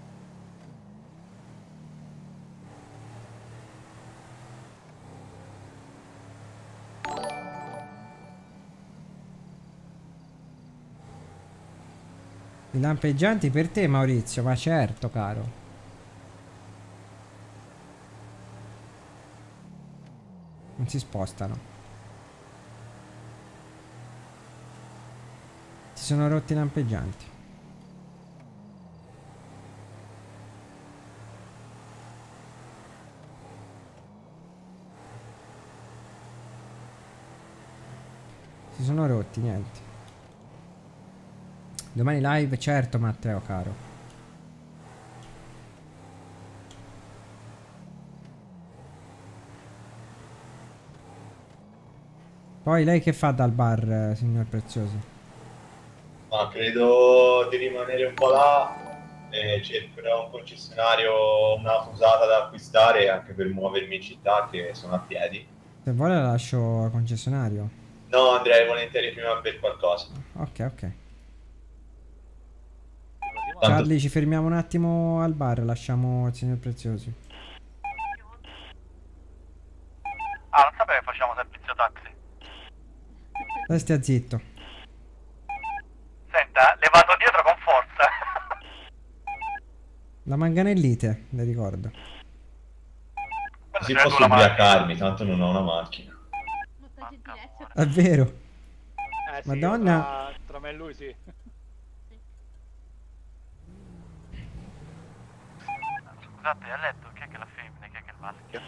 I lampeggianti per te, Maurizio, ma certo, caro. Non si spostano. Si sono rotti i lampeggianti. Si sono rotti, niente. Domani live, certo, Matteo, caro. Poi lei che fa dal bar, eh, signor Prezioso? Ma credo di rimanere un po' là e cercherò un concessionario, un'auto usata da acquistare anche per muovermi in città, che sono a piedi. Se vuole la lascio al concessionario. No, andrei volentieri prima per qualcosa. Ok, ok. Tanto... Charlie, ci fermiamo un attimo al bar, lasciamo il signor Preziosi. Ah, non sapevo che facciamo servizio taxi. Dai, stia zitto. Senta, le vado dietro con forza. La manganellite, le ricordo. Così posso ubriacarmi, tanto non ho una macchina. È vero. Eh, sì, Madonna. Tra, tra me e lui sì. Scusate, a letto chi è che è la femmina e chi è che è il maschio?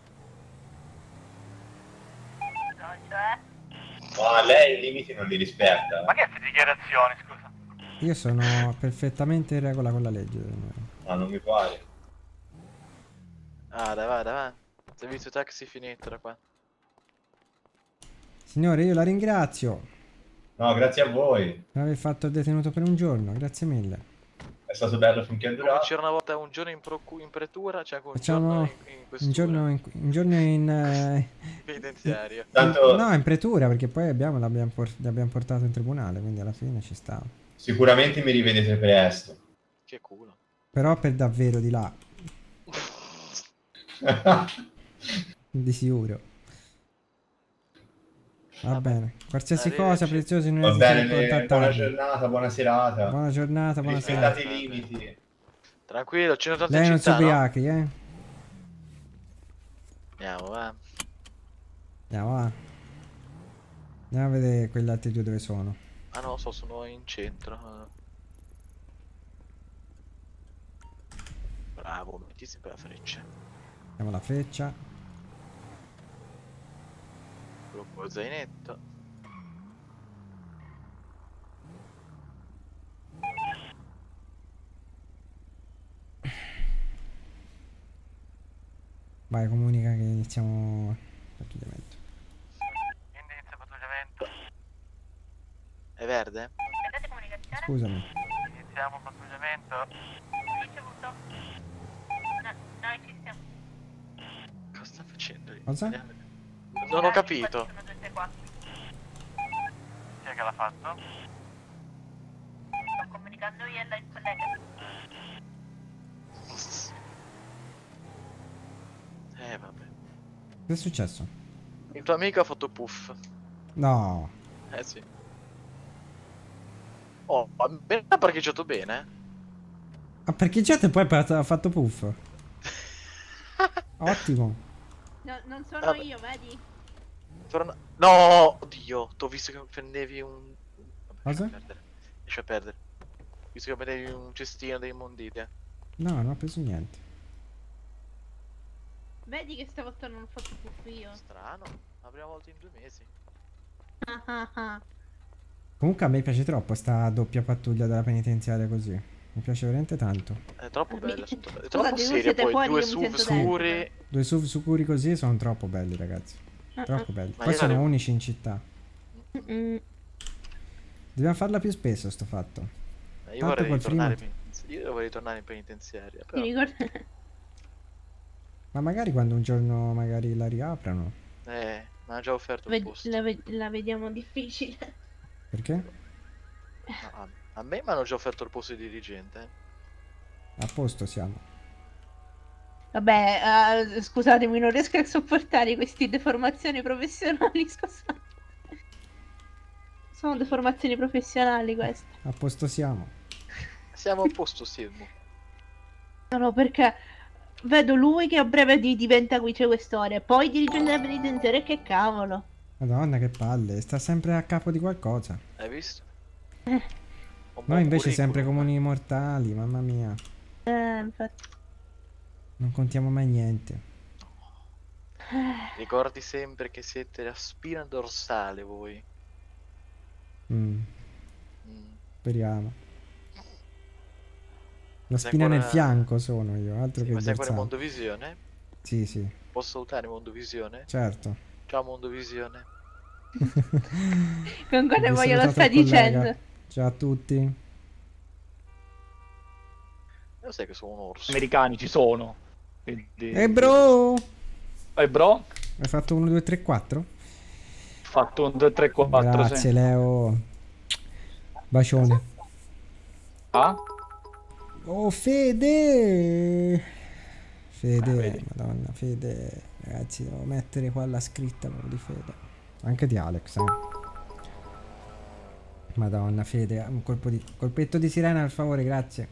Ma lei i limiti non li rispetta. Ma che queste dichiarazioni, scusa? Io sono perfettamente in regola con la legge. Ma non mi pare. Ah, dai, vai, dai, vai. Servizio taxi finito da qua. Signore, io la ringrazio. No, grazie a voi. Per aver fatto il detenuto per un giorno, grazie mille. È stato bello finché è Come durato. c'era una volta un giorno in, procu- in pretura, cioè un Facciamo giorno in, in questura. un giorno in, un giorno in eh, penitenziario. Tanto... No, in pretura, perché poi abbiamo, l'abbiamo, por- l'abbiamo portato in tribunale, quindi alla fine ci sta. Sicuramente mi rivedete presto. Che culo. Però per davvero di là. Di sicuro. Va bene, qualsiasi cosa, Preziosi, non Va esitare a bene, buona contattarmi. giornata, buona serata. Buona giornata, buona serata. Rispettate i limiti. Tranquillo, ce ne sono tante Lei in non si città, no? ubriachi, eh? Andiamo, va. Andiamo, va. Andiamo a vedere quegli altri due dove sono. Ah no, so, sono in centro. Bravo, metti sempre la freccia. Abbiamo la freccia. Gruppo zainetto. Vai, comunica che iniziamo il pattugliamento. Indirizzo pattugliamento. È verde? Scusami. Iniziamo pattugliamento. Ricevuto. No, noi ci siamo. Cosa sta facendo? Cosa? Non ho capito. Chi è che l'ha fatto? Sto comunicando io e la collega. Eh vabbè. Che è successo? Il tuo amico ha fatto puff. No. Eh sì. Oh, appena ha parcheggiato bene. Ha parcheggiato e poi ha fatto puff. Ottimo. No, non sono Vabbè. io, vedi? Torna... No, oddio, t'ho visto che prendevi un... Vabbè, Cosa? lascia perdere. Lascia perdere. Visto che prendevi un cestino dei mondite. No, non ho preso niente. Vedi che stavolta non ho fatto puff io. Strano, la prima volta in due mesi. Ah ah ah. Comunque a me piace troppo sta doppia pattuglia della penitenziaria così. Mi piace veramente tanto. È troppo bella, sotto... è Scusate, troppo voi seria siete poi, fuori, due io mi S U V sento scuri. Due S U V sicuri così sono troppo belli, ragazzi. Troppo belli. Ma Poi io sono volevo- unici in città. Mm. Dobbiamo farla più spesso sto fatto. Eh, Io Tanto vorrei col ritornare, primo- in- io vorrei tornare in penitenziaria. Ti Però... ricordo? Ma magari quando un giorno magari la riaprono. Eh, mi ha già offerto il Ved- posto. la, ve- la vediamo difficile. Perché? No, a, a me mi hanno già offerto il posto di dirigente. A posto siamo. Vabbè, eh, scusatemi, non riesco a sopportare queste deformazioni professionali, scusate. Sono deformazioni professionali queste. A posto siamo. Siamo a posto, Silmo. No, no, perché vedo lui che a breve di- diventa vicequestore, poi dirigente della penitenziaria, che cavolo. Madonna che palle, sta sempre a capo di qualcosa. Hai visto? Eh, Un Noi buon invece curriculum. sempre comuni mortali, mamma mia. eh, infatti. Non contiamo mai niente. Ricordi sempre che siete la spina dorsale voi. Mm, Mm. speriamo. La Sei spina nel ancora- fianco sono io, altro Sì, che ma il sei ancora in dorsale. Mondovisione? Sì, sì, Posso salutare Mondovisione? certo. Ciao Mondovisione. Con cosa Vi voglio lo salutato sta il collega. dicendo? Ciao a tutti. sai che sono un orso. Americani ci sono. Quindi... E bro! E bro? Hai fatto uno, due, tre, quattro? Ho fatto un due, tre, quattro, Grazie sì. Leo. Bacione. Ah? Oh Fede! Fede, Eh, madonna, Fede. Ragazzi, devo mettere qua la scritta proprio di Fede. Anche di Alex, eh. Madonna, Fede, un colpo di... colpetto di sirena, per favore, grazie.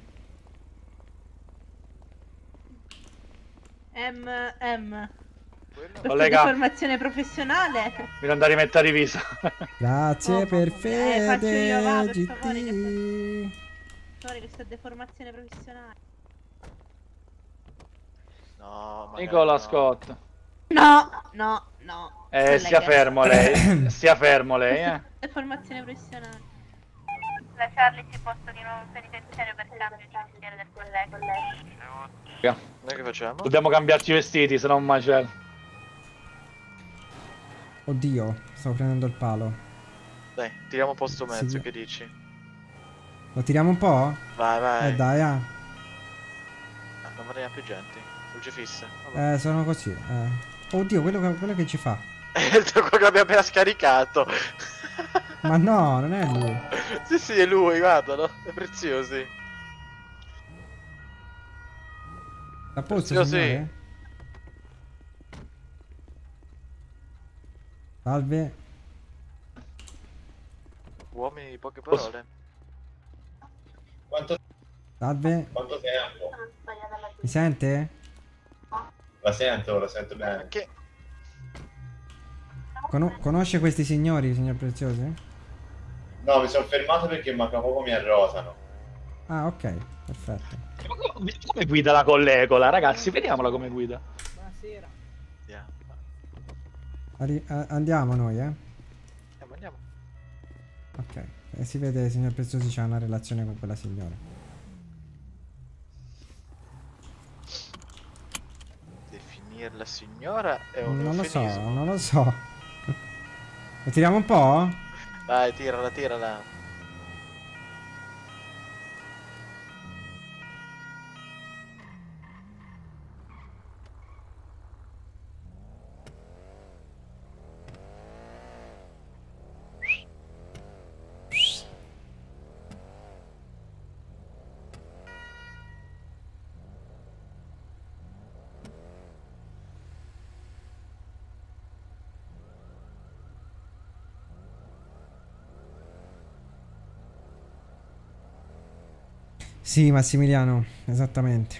M M. Questa Collega. formazione professionale. Mi devo andare a rimettere a divisa. Grazie Oh, per mamma mia. Eh, faccio io, va, Fede, per favore, che G T. Sorry, questa deformazione professionale. No, magari Nicola no. Scott. No, no, no. Eh, stia fermo lei. Stia fermo lei, eh. Deformazione professionale. La Charlie si posta di nuovo in penitenziario per cambio giudiziario del collega. Noi che facciamo? Dobbiamo cambiarci i vestiti, se no un macello. Oddio, stavo prendendo il palo. Dai, tiriamo posto mezzo, Sì. che dici? Lo tiriamo un po'? Vai, vai. Eh dai, ah. Ah, non vorrei più gente. Luce fissa. Eh, sono così. Eh. Oddio, quello che, quello che ci fa. È il gioco che abbiamo appena scaricato. Ma no, non è lui. Sì, sì, è lui, guardalo. È preziosi. A posto, Preziosi. signore? Salve. Uomini di poche parole. Quanto, Salve. quanto tempo? Mi sente? La sento, la sento bene. Che... Cono- conosce questi signori, signor Preziosi? No, mi sono fermato perché manca poco mi arrosano. Ah, ok, perfetto. Come guida la collegola, ragazzi? Vediamola come guida. Buonasera. Yeah. Arri- a- andiamo noi, eh? Andiamo, andiamo. Ok. E si vede, signor Preziosi, c'ha una relazione con quella signora. Definire la signora è un Non lo so, eufemismo. non lo so. Lo tiriamo un po'? Dai, tirala, tirala. Sì, Massimiliano, esattamente.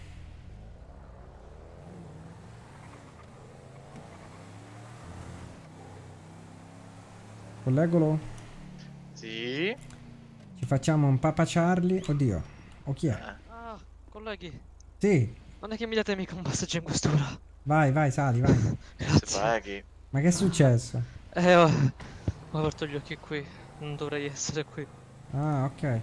Collegolo? Sì. Ci facciamo un Papa Charlie. Oddio. O chi è? Ah, colleghi, Sì. non è che mi date mica un passaggio in questura. Vai, vai, sali, vai. Se paghi. Ma che è successo? Eh, ho, ho aperto gli occhi qui, non dovrei essere qui. Ah, ok.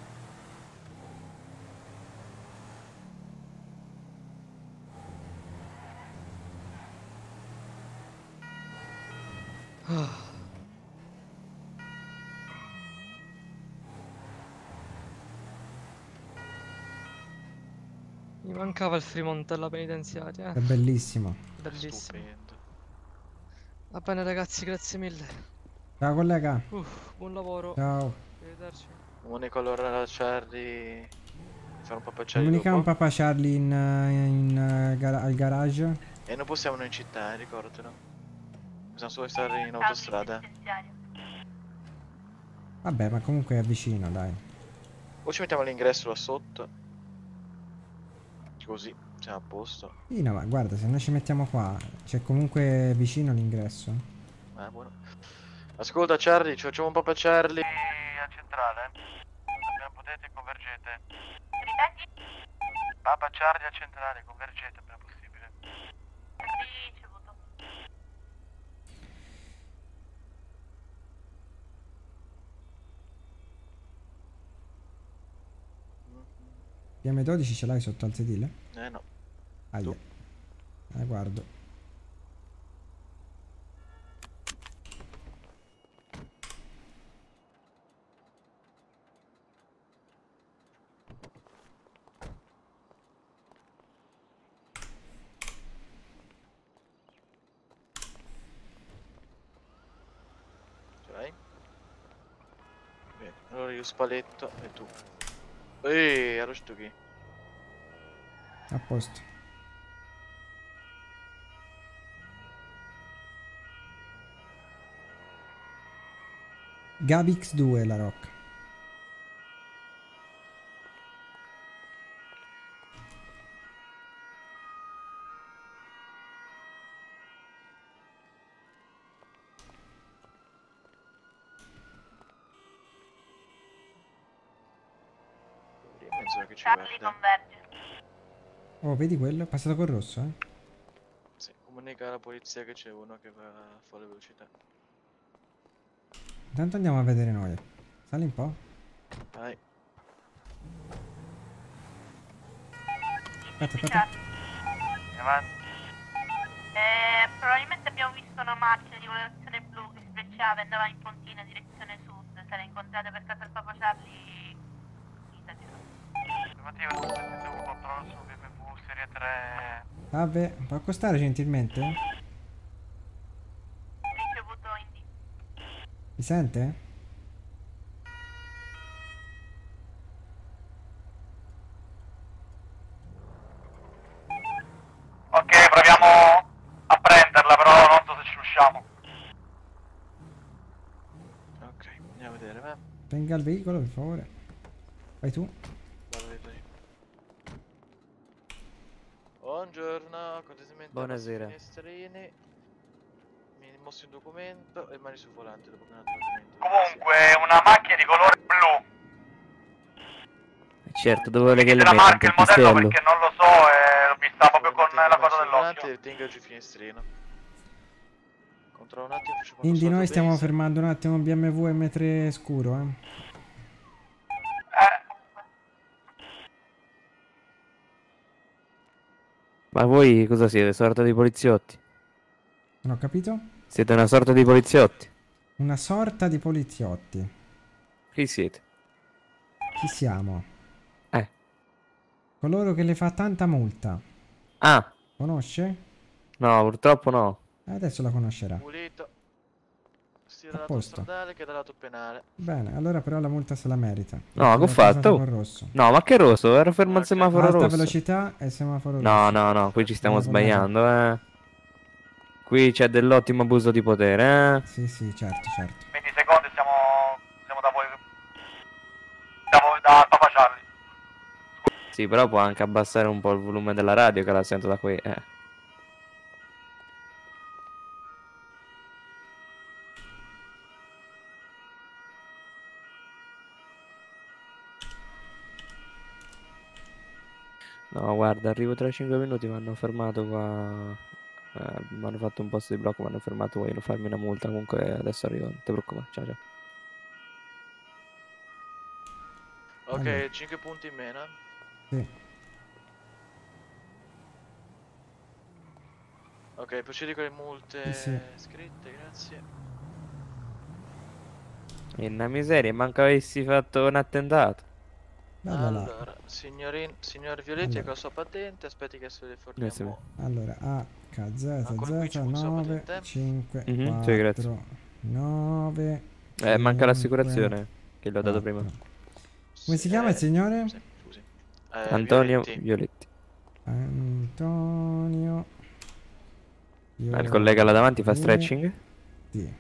Ah. Mi mancava il Fremont alla penitenziaria, È eh. bellissimo. Bellissimo. Stupendo. Va bene ragazzi, grazie mille. Ciao collega. Uff, buon lavoro. Ciao. Arrivederci. Comunico allora a Charlie. Fare un po' Charlie Comunichiamo dopo. Papa Charlie in, eh, in, eh, gara- al garage. E non possiamo noi in città, eh, ricordatelo. Bisogna solo stare in autostrada. Vabbè, ma comunque è vicino, dai. O ci mettiamo all'ingresso là sotto. Così, siamo a posto. Sì, no, ma guarda, se noi ci mettiamo qua, c'è comunque vicino l'ingresso. Eh, buono. Ascolta Charlie, ci facciamo un po' per Charlie. A centrale. Appena potete convergete. Papa Charlie a centrale, convergete appena possibile. Ricevuto. P M dodici ce l'hai sotto al sedile? Eh no. Aia. Eh, guardo. Bene, allora io spaletto e tu. Ehi, ero sto qui. A posto. Gabix due la Rock. Penso che ci Charlie guarda. converge. Oh, vedi quello? È passato col rosso, eh? Sì, comunica alla polizia che c'è uno che va fuori velocità. Intanto andiamo a vedere noi. Sali un po'. Vai. Aspetta, aspetta. Eh, probabilmente abbiamo visto una macchina di colorazione blu che sfrecciava e andava in pontina direzione sud. Se la incontrate per casa del Papa Charlie, ditacelo. Affermativa, sto sentendo un controllo su B M W serie tre. Vabbè, può accostare gentilmente? Ricevuto Indy. Mi sente? Ok, proviamo a prenderla, però non so se ci riusciamo. Ok, andiamo a vedere, va. Tenga il veicolo, per favore. Vai tu. Vado a vedere. Buongiorno, cortesemente Buonasera. finestrini. Mi mostri un documento e mani sul volante dopo che un altro documento. Comunque, una macchina di colore blu. Certo, dove vuole che le La metta marca e il il modello pistello? perché non lo so e l'ho vista proprio con la cosa dell'occhio. E tenga giù il finestrino. Controllo un attimo, faccio Quindi qualcosa noi stiamo base. fermando un attimo un B M W M tre scuro, eh. Ma voi cosa siete? Sorta di poliziotti? Non ho capito? Siete una sorta di poliziotti? Una sorta di poliziotti. Chi siete? Chi siamo? Eh. Coloro che le fa tanta multa. Ah, Conosce? no, purtroppo no. Eh, Adesso la conoscerà. Pulito. Sia A dal lato posto. stradale che dal lato penale. Bene, allora però la multa se la merita. No, che ho Perché è passato fatto? col rosso. No, ma che rosso? Ero fermo al semaforo Alta rosso. velocità e semaforo rosso. No, no, no, qui ci stiamo Semaforo sbagliando, eh. Qui c'è dell'ottimo abuso di potere, eh. Sì, sì, certo, certo. venti secondi siamo, siamo da voi. Da voi, da Papa Charlie. Sì, però può anche abbassare un po' il volume della radio che la sento da qui, eh. No, guarda, arrivo tra cinque minuti, mi hanno fermato qua. Eh, mi hanno fatto un posto di blocco, mi hanno fermato, vogliono farmi una multa. Comunque adesso arrivo, non ti preoccupare. Ciao, ciao. Ok, Allora. cinque punti in meno. Sì. Ok, procedi con le multe Sì, sì. scritte, grazie. E una miseria, manca avessi fatto un attentato. Bella là. Allora, signorin, signor Violetti Allora. con la sua patente, aspetti che se le Grazie. forniamo. Allora, A K Z Ancora qui Z ci puzza la nove patente? cinque Mhm, sì, grazie. quattro nove Eh, manca l'assicurazione che l'ho dato prima. Come si chiama il signore? Sì, scusi. Eh, Antonio Violetti. Violetti. Antonio. Ma il collega là davanti fa stretching? Sì.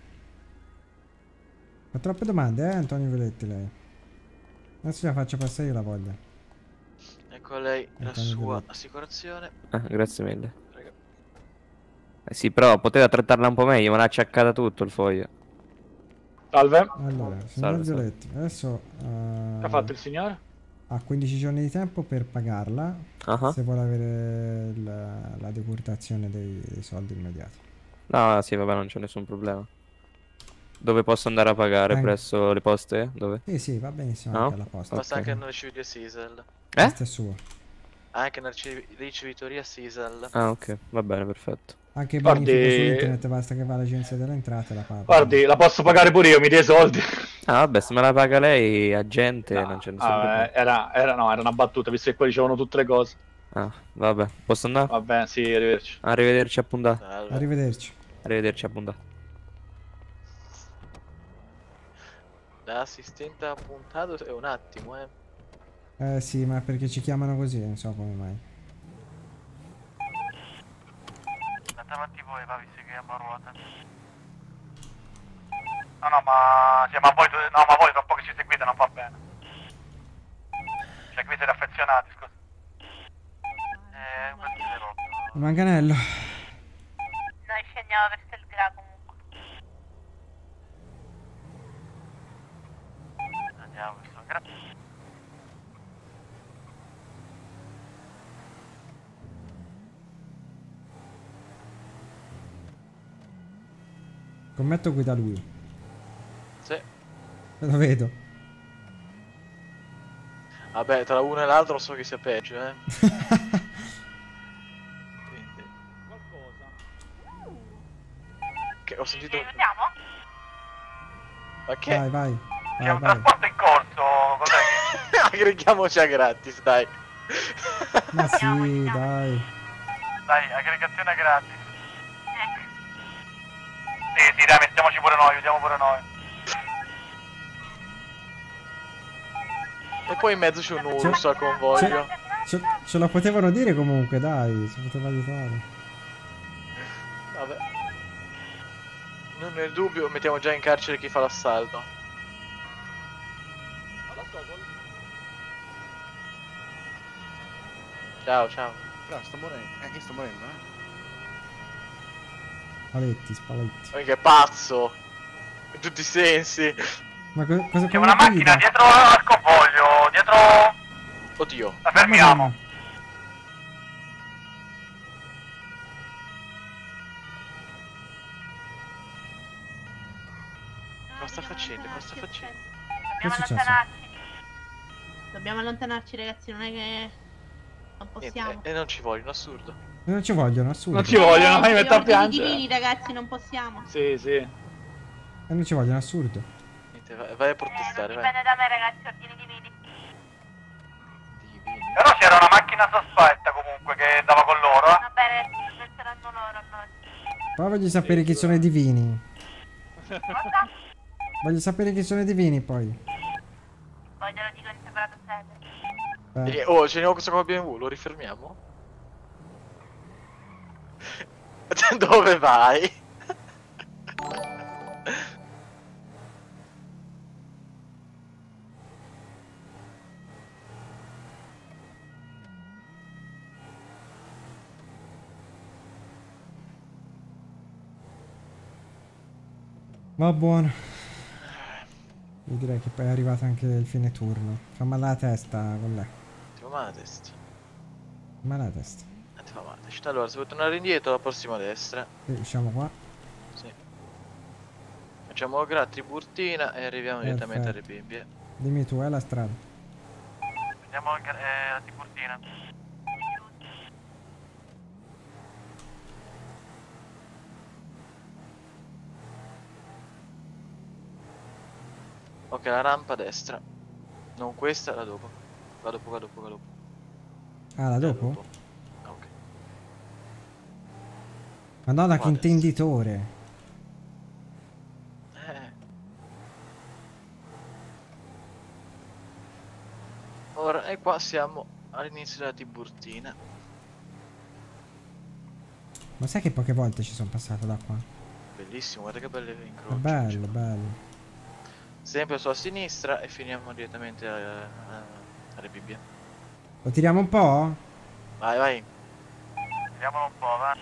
Fa troppe domande, eh, Antonio Violetti, lei. Adesso la faccio passare io la voglia. Ecco a lei la Antonio sua Violetti. assicurazione. Ah, grazie mille. Prego. Eh sì, però poteva trattarla un po' meglio, me l'ha acciaccata tutto il foglio. Salve. Allora, signor Salve, salve. Violetti, adesso eh, Che ha fatto il signore? ha quindici giorni di tempo per pagarla. Ah. Se vuole avere il- la decurtazione dei, dei soldi immediati. No, sì, vabbè, non c'è nessun problema. Dove posso andare a pagare? Eh. Presso le poste? Dove? Sì, sì, va benissimo No? anche alla posta. Basta Ok. anche nel ricevuto a Sisal. Eh? Questo è suo. Anche nel ricev- ricevitoria Sisal. Ah, ok, va bene, perfetto. Anche il Guardi- bonifico su internet basta che va all'agenzia delle entrate e la paga. Guardi, la posso pagare pure io, mi dia i soldi. Ah, vabbè, se me la paga lei, agente, non c'è nessun Ah, problema. eh, era, era, no, era una battuta, visto che qua dicevano tutte le cose. Ah, vabbè, posso andare? Vabbè, sì, arrivederci. Arrivederci a puntata. Salve. Arrivederci. Arrivederci a puntata. L'assistente ha puntato è un attimo, eh. Eh sì, ma perché ci chiamano così, non so come mai. Davanti voi, va, visto che abbiamo ruota. No, no, ma... Sì, ma voi, no, ma voi troppo che ci seguite non va bene. Cioè, qui siete affezionati, scusa. Eh, questo è rotto. Il manganello. Noi scendiamo verso il gra comunque. Andiamo verso il gra. Commetto guida lui. Sì. Lo vedo. Vabbè, tra uno e l'altro so che sia peggio, eh. Quindi. Che ho sentito. Ci vediamo? Ma che? Vai, vai. C'è vai, un vai. trasporto in corso, colleghi. Aggreghiamoci a gratis, dai. Ma sì, dai. Dai, aggregazione gratis. Sì, sì, dai, mettiamoci pure noi, vediamo pure noi. E poi in mezzo c'è un urso al convoglio. Ce, ce lo potevano dire comunque, dai, si poteva aiutare. Vabbè. Non nel dubbio, mettiamo già in carcere chi fa l'assalto. Ciao, ciao. Però sto morendo, eh, io sto morendo, eh. Spaletti, spaletti. Ma che pazzo! In tutti i sensi. Ma co cosa C'è una macchina dietro al convoglio, dietro... Oddio. La fermiamo. Cosa sta facendo? Cosa sta facendo? Dobbiamo Che è successo? allontanarci. Dobbiamo allontanarci, ragazzi, non è che... Non Niente, possiamo. e non ci vogliono, assurdo. Non ci vogliono, assurdo. Non ci vogliono, ma mi Eh, metto a ordini piangere. divini, ragazzi, non possiamo. Sì, sì. E non ci vogliono, assurdo. Niente, vai, vai a protestare, vai. Dipende da me, ragazzi, ordini divini. Però c'era una macchina sospetta comunque che dava con loro, eh. Va bene, ci penseranno loro allora. Poi voglio sapere chi sono i divini. Cosa? Voglio sapere chi sono i divini poi. Poi te lo dico in separato sede. Eh. E- Oh, ce ne ho questo qua B M W, lo rifermiamo? Dove vai? Va buono. Io direi che poi è arrivato anche il fine turno. Fa male la testa con lei. Ti fa male la testa. Male la testa. Eh, ti fa male. Allora, se vuoi tornare indietro, la prossima a destra. E usciamo qua. Sì. Facciamo gra Tiburtina e arriviamo direttamente a Perfetto. Rebibbia. Dimmi tu, è la strada. Andiamo eh, a Tiburtina. Ok, la rampa a destra. Non questa, la dopo. La dopo, la dopo, la dopo. Ah, la dopo? Ah, ok. Madonna, che Qua a destra. intenditore. Eh. Ora, e qua siamo all'inizio della Tiburtina. Ma sai che poche volte ci sono passato da qua? Bellissimo, guarda che belle È incroci. bello, bello. Sempre sulla sinistra e finiamo direttamente a, a, a Rebibbia. Lo tiriamo un po'? Vai, vai. Vediamolo un po', va.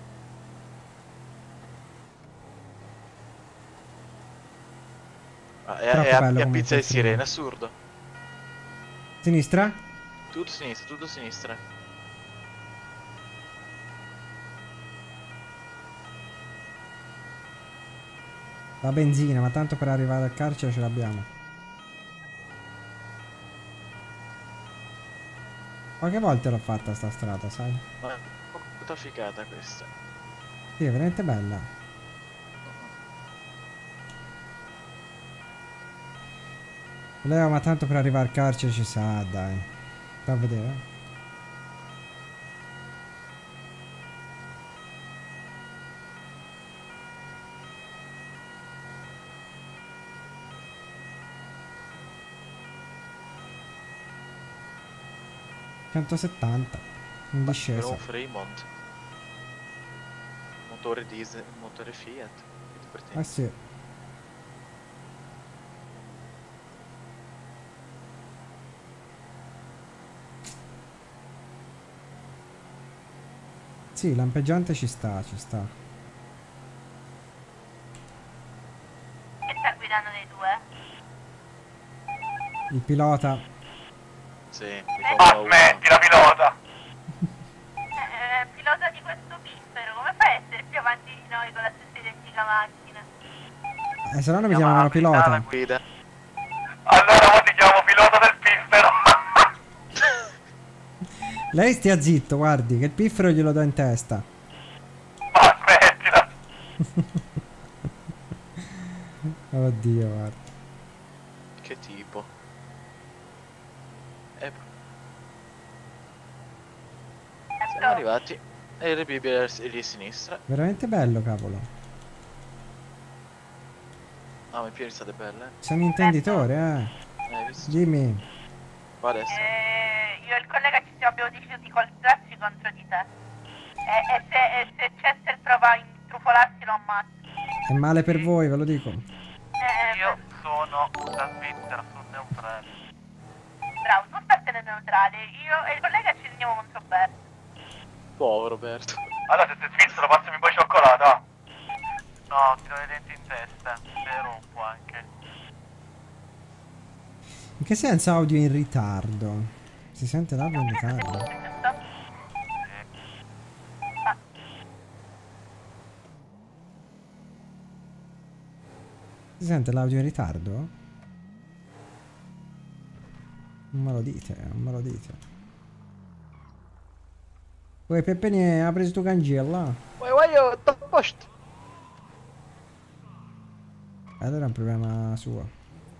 Ah, e, Troppo e a, bello e a comunque pizza di il film. sirene, assurdo. Sinistra? Tutto a sinistra, tutto a sinistra. La benzina, ma tanto per arrivare al carcere ce l'abbiamo. Poche volte l'ho fatta sta strada, sai? Ma è un po' trafficata questa. Sì, è veramente bella. Leo, ma tanto per arrivare al carcere ci sa, dai. Sta a vedere. centosettanta in Per discesa. un Fremont. Motore diesel, motore Fiat. Per te. Eh sì. Sì, lampeggiante ci sta, ci sta. Chi sta guidando dei due? Il pilota. Sì, Ma smettila pilota! Eh, pilota di questo piffero, come fai a essere più avanti di noi con la stessa identica macchina? Eh, se no non mi chiamavano pilota. Guida. Allora ora ti chiamo pilota del piffero! Lei stia zitto, guardi, che il piffero glielo do in testa. Ma smettila! Oddio, guarda. Che tipo? Eh, siamo arrivati. E il R B è lì a sinistra. Veramente bello, cavolo. Ah, ma i piedi state belle. Sei un intenditore, eh. Eh, hai visto? Dimmi. Qua adesso. Eh, io e il collega ci siamo abbiamo deciso di colzarci contro di te. E, e se, e se Chester prova a intrufolarsi lo ammazza. È male per voi, ve lo dico. Eh, io sono da Svizzera, sono neutrale. bravo, tu statene neutrale. Io e il collega ci andiamo contro Bert. Povero Roberto. Allora se sei svizzero passami un po' di cioccolata. No, ti do i denti in testa, te rompo anche. In che senso audio in ritardo? Si sente l'audio in ritardo? Si sente l'audio in ritardo? Non me lo dite, non me lo dite. Poi Peppe ne ha preso tu cangella. Vai, vai, io t'ho posto. Allora è un problema suo.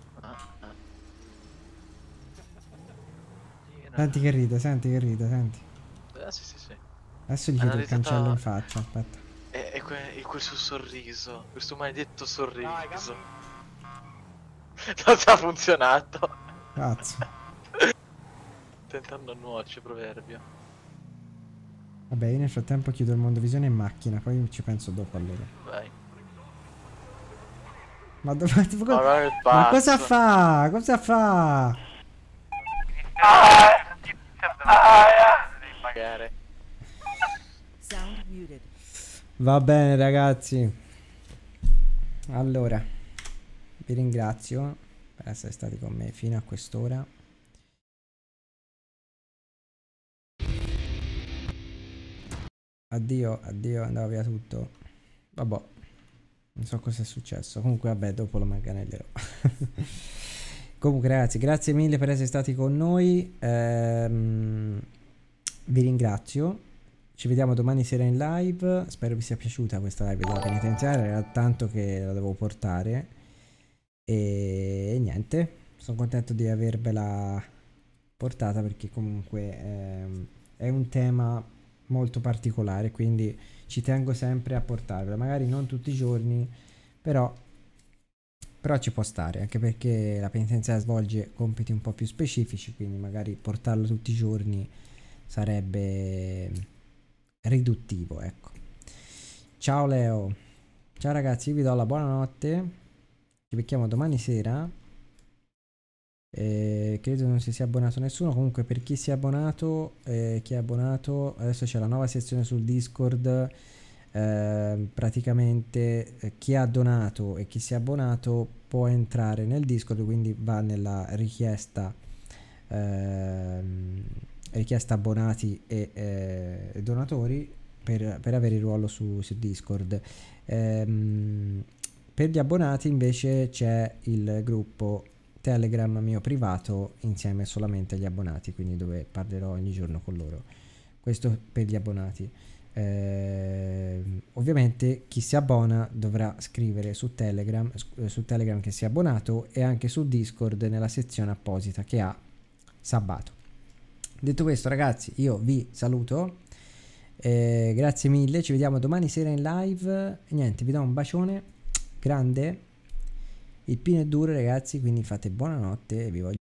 Senti che ride, senti che ride, senti. Ah, sì, sì, sì. Adesso gli chiudo il cancello in faccia, aspetta. E, e, que, e quel suo sorriso, questo maledetto sorriso. Non ci ha funzionato. Cazzo. Tentando a nuoce, proverbio. Vabbè, io nel frattempo chiudo il mondovisione in macchina, poi ci penso dopo allora. Vai. Ma dove... Ma, Ma, ma cosa fa? Cosa fa? Ah, devi pagare. Va bene ragazzi. Allora, vi ringrazio per essere stati con me fino a quest'ora. Addio, addio, andava via tutto. Vabbè, non so cosa è successo. Comunque vabbè, dopo lo manganellerò. Comunque ragazzi, grazie mille per essere stati con noi. Ehm, vi ringrazio. Ci vediamo domani sera in live. Spero vi sia piaciuta questa live della penitenziaria. Era tanto che la dovevo portare. E, e niente, sono contento di avervela portata perché comunque ehm, è un tema molto particolare, quindi ci tengo sempre a portarvela, magari non tutti i giorni, però però ci può stare, anche perché la penitenziaria svolge compiti un po' più specifici, quindi magari portarlo tutti i giorni sarebbe riduttivo, ecco. Ciao Leo, ciao ragazzi, vi do la buonanotte, ci becchiamo domani sera. Eh, credo non si sia abbonato nessuno. Comunque per chi si è abbonato, eh, chi è abbonato, adesso c'è la nuova sezione sul Discord. Eh, praticamente eh, chi ha donato e chi si è abbonato può entrare nel Discord, quindi va nella richiesta eh, richiesta abbonati e eh, donatori per, per avere il ruolo su, su Discord. Eh, per gli abbonati invece c'è il gruppo Telegram mio privato insieme solamente agli abbonati, quindi dove parlerò ogni giorno con loro. Questo per gli abbonati. Eh, ovviamente chi si abbona dovrà scrivere su Telegram, su Telegram che si è abbonato, e anche su Discord nella sezione apposita che ha Sabbato. Detto questo ragazzi, io vi saluto, eh, grazie mille, ci vediamo domani sera in live. Niente, vi do un bacione grande. Il pino è duro ragazzi, quindi fate buonanotte e vi voglio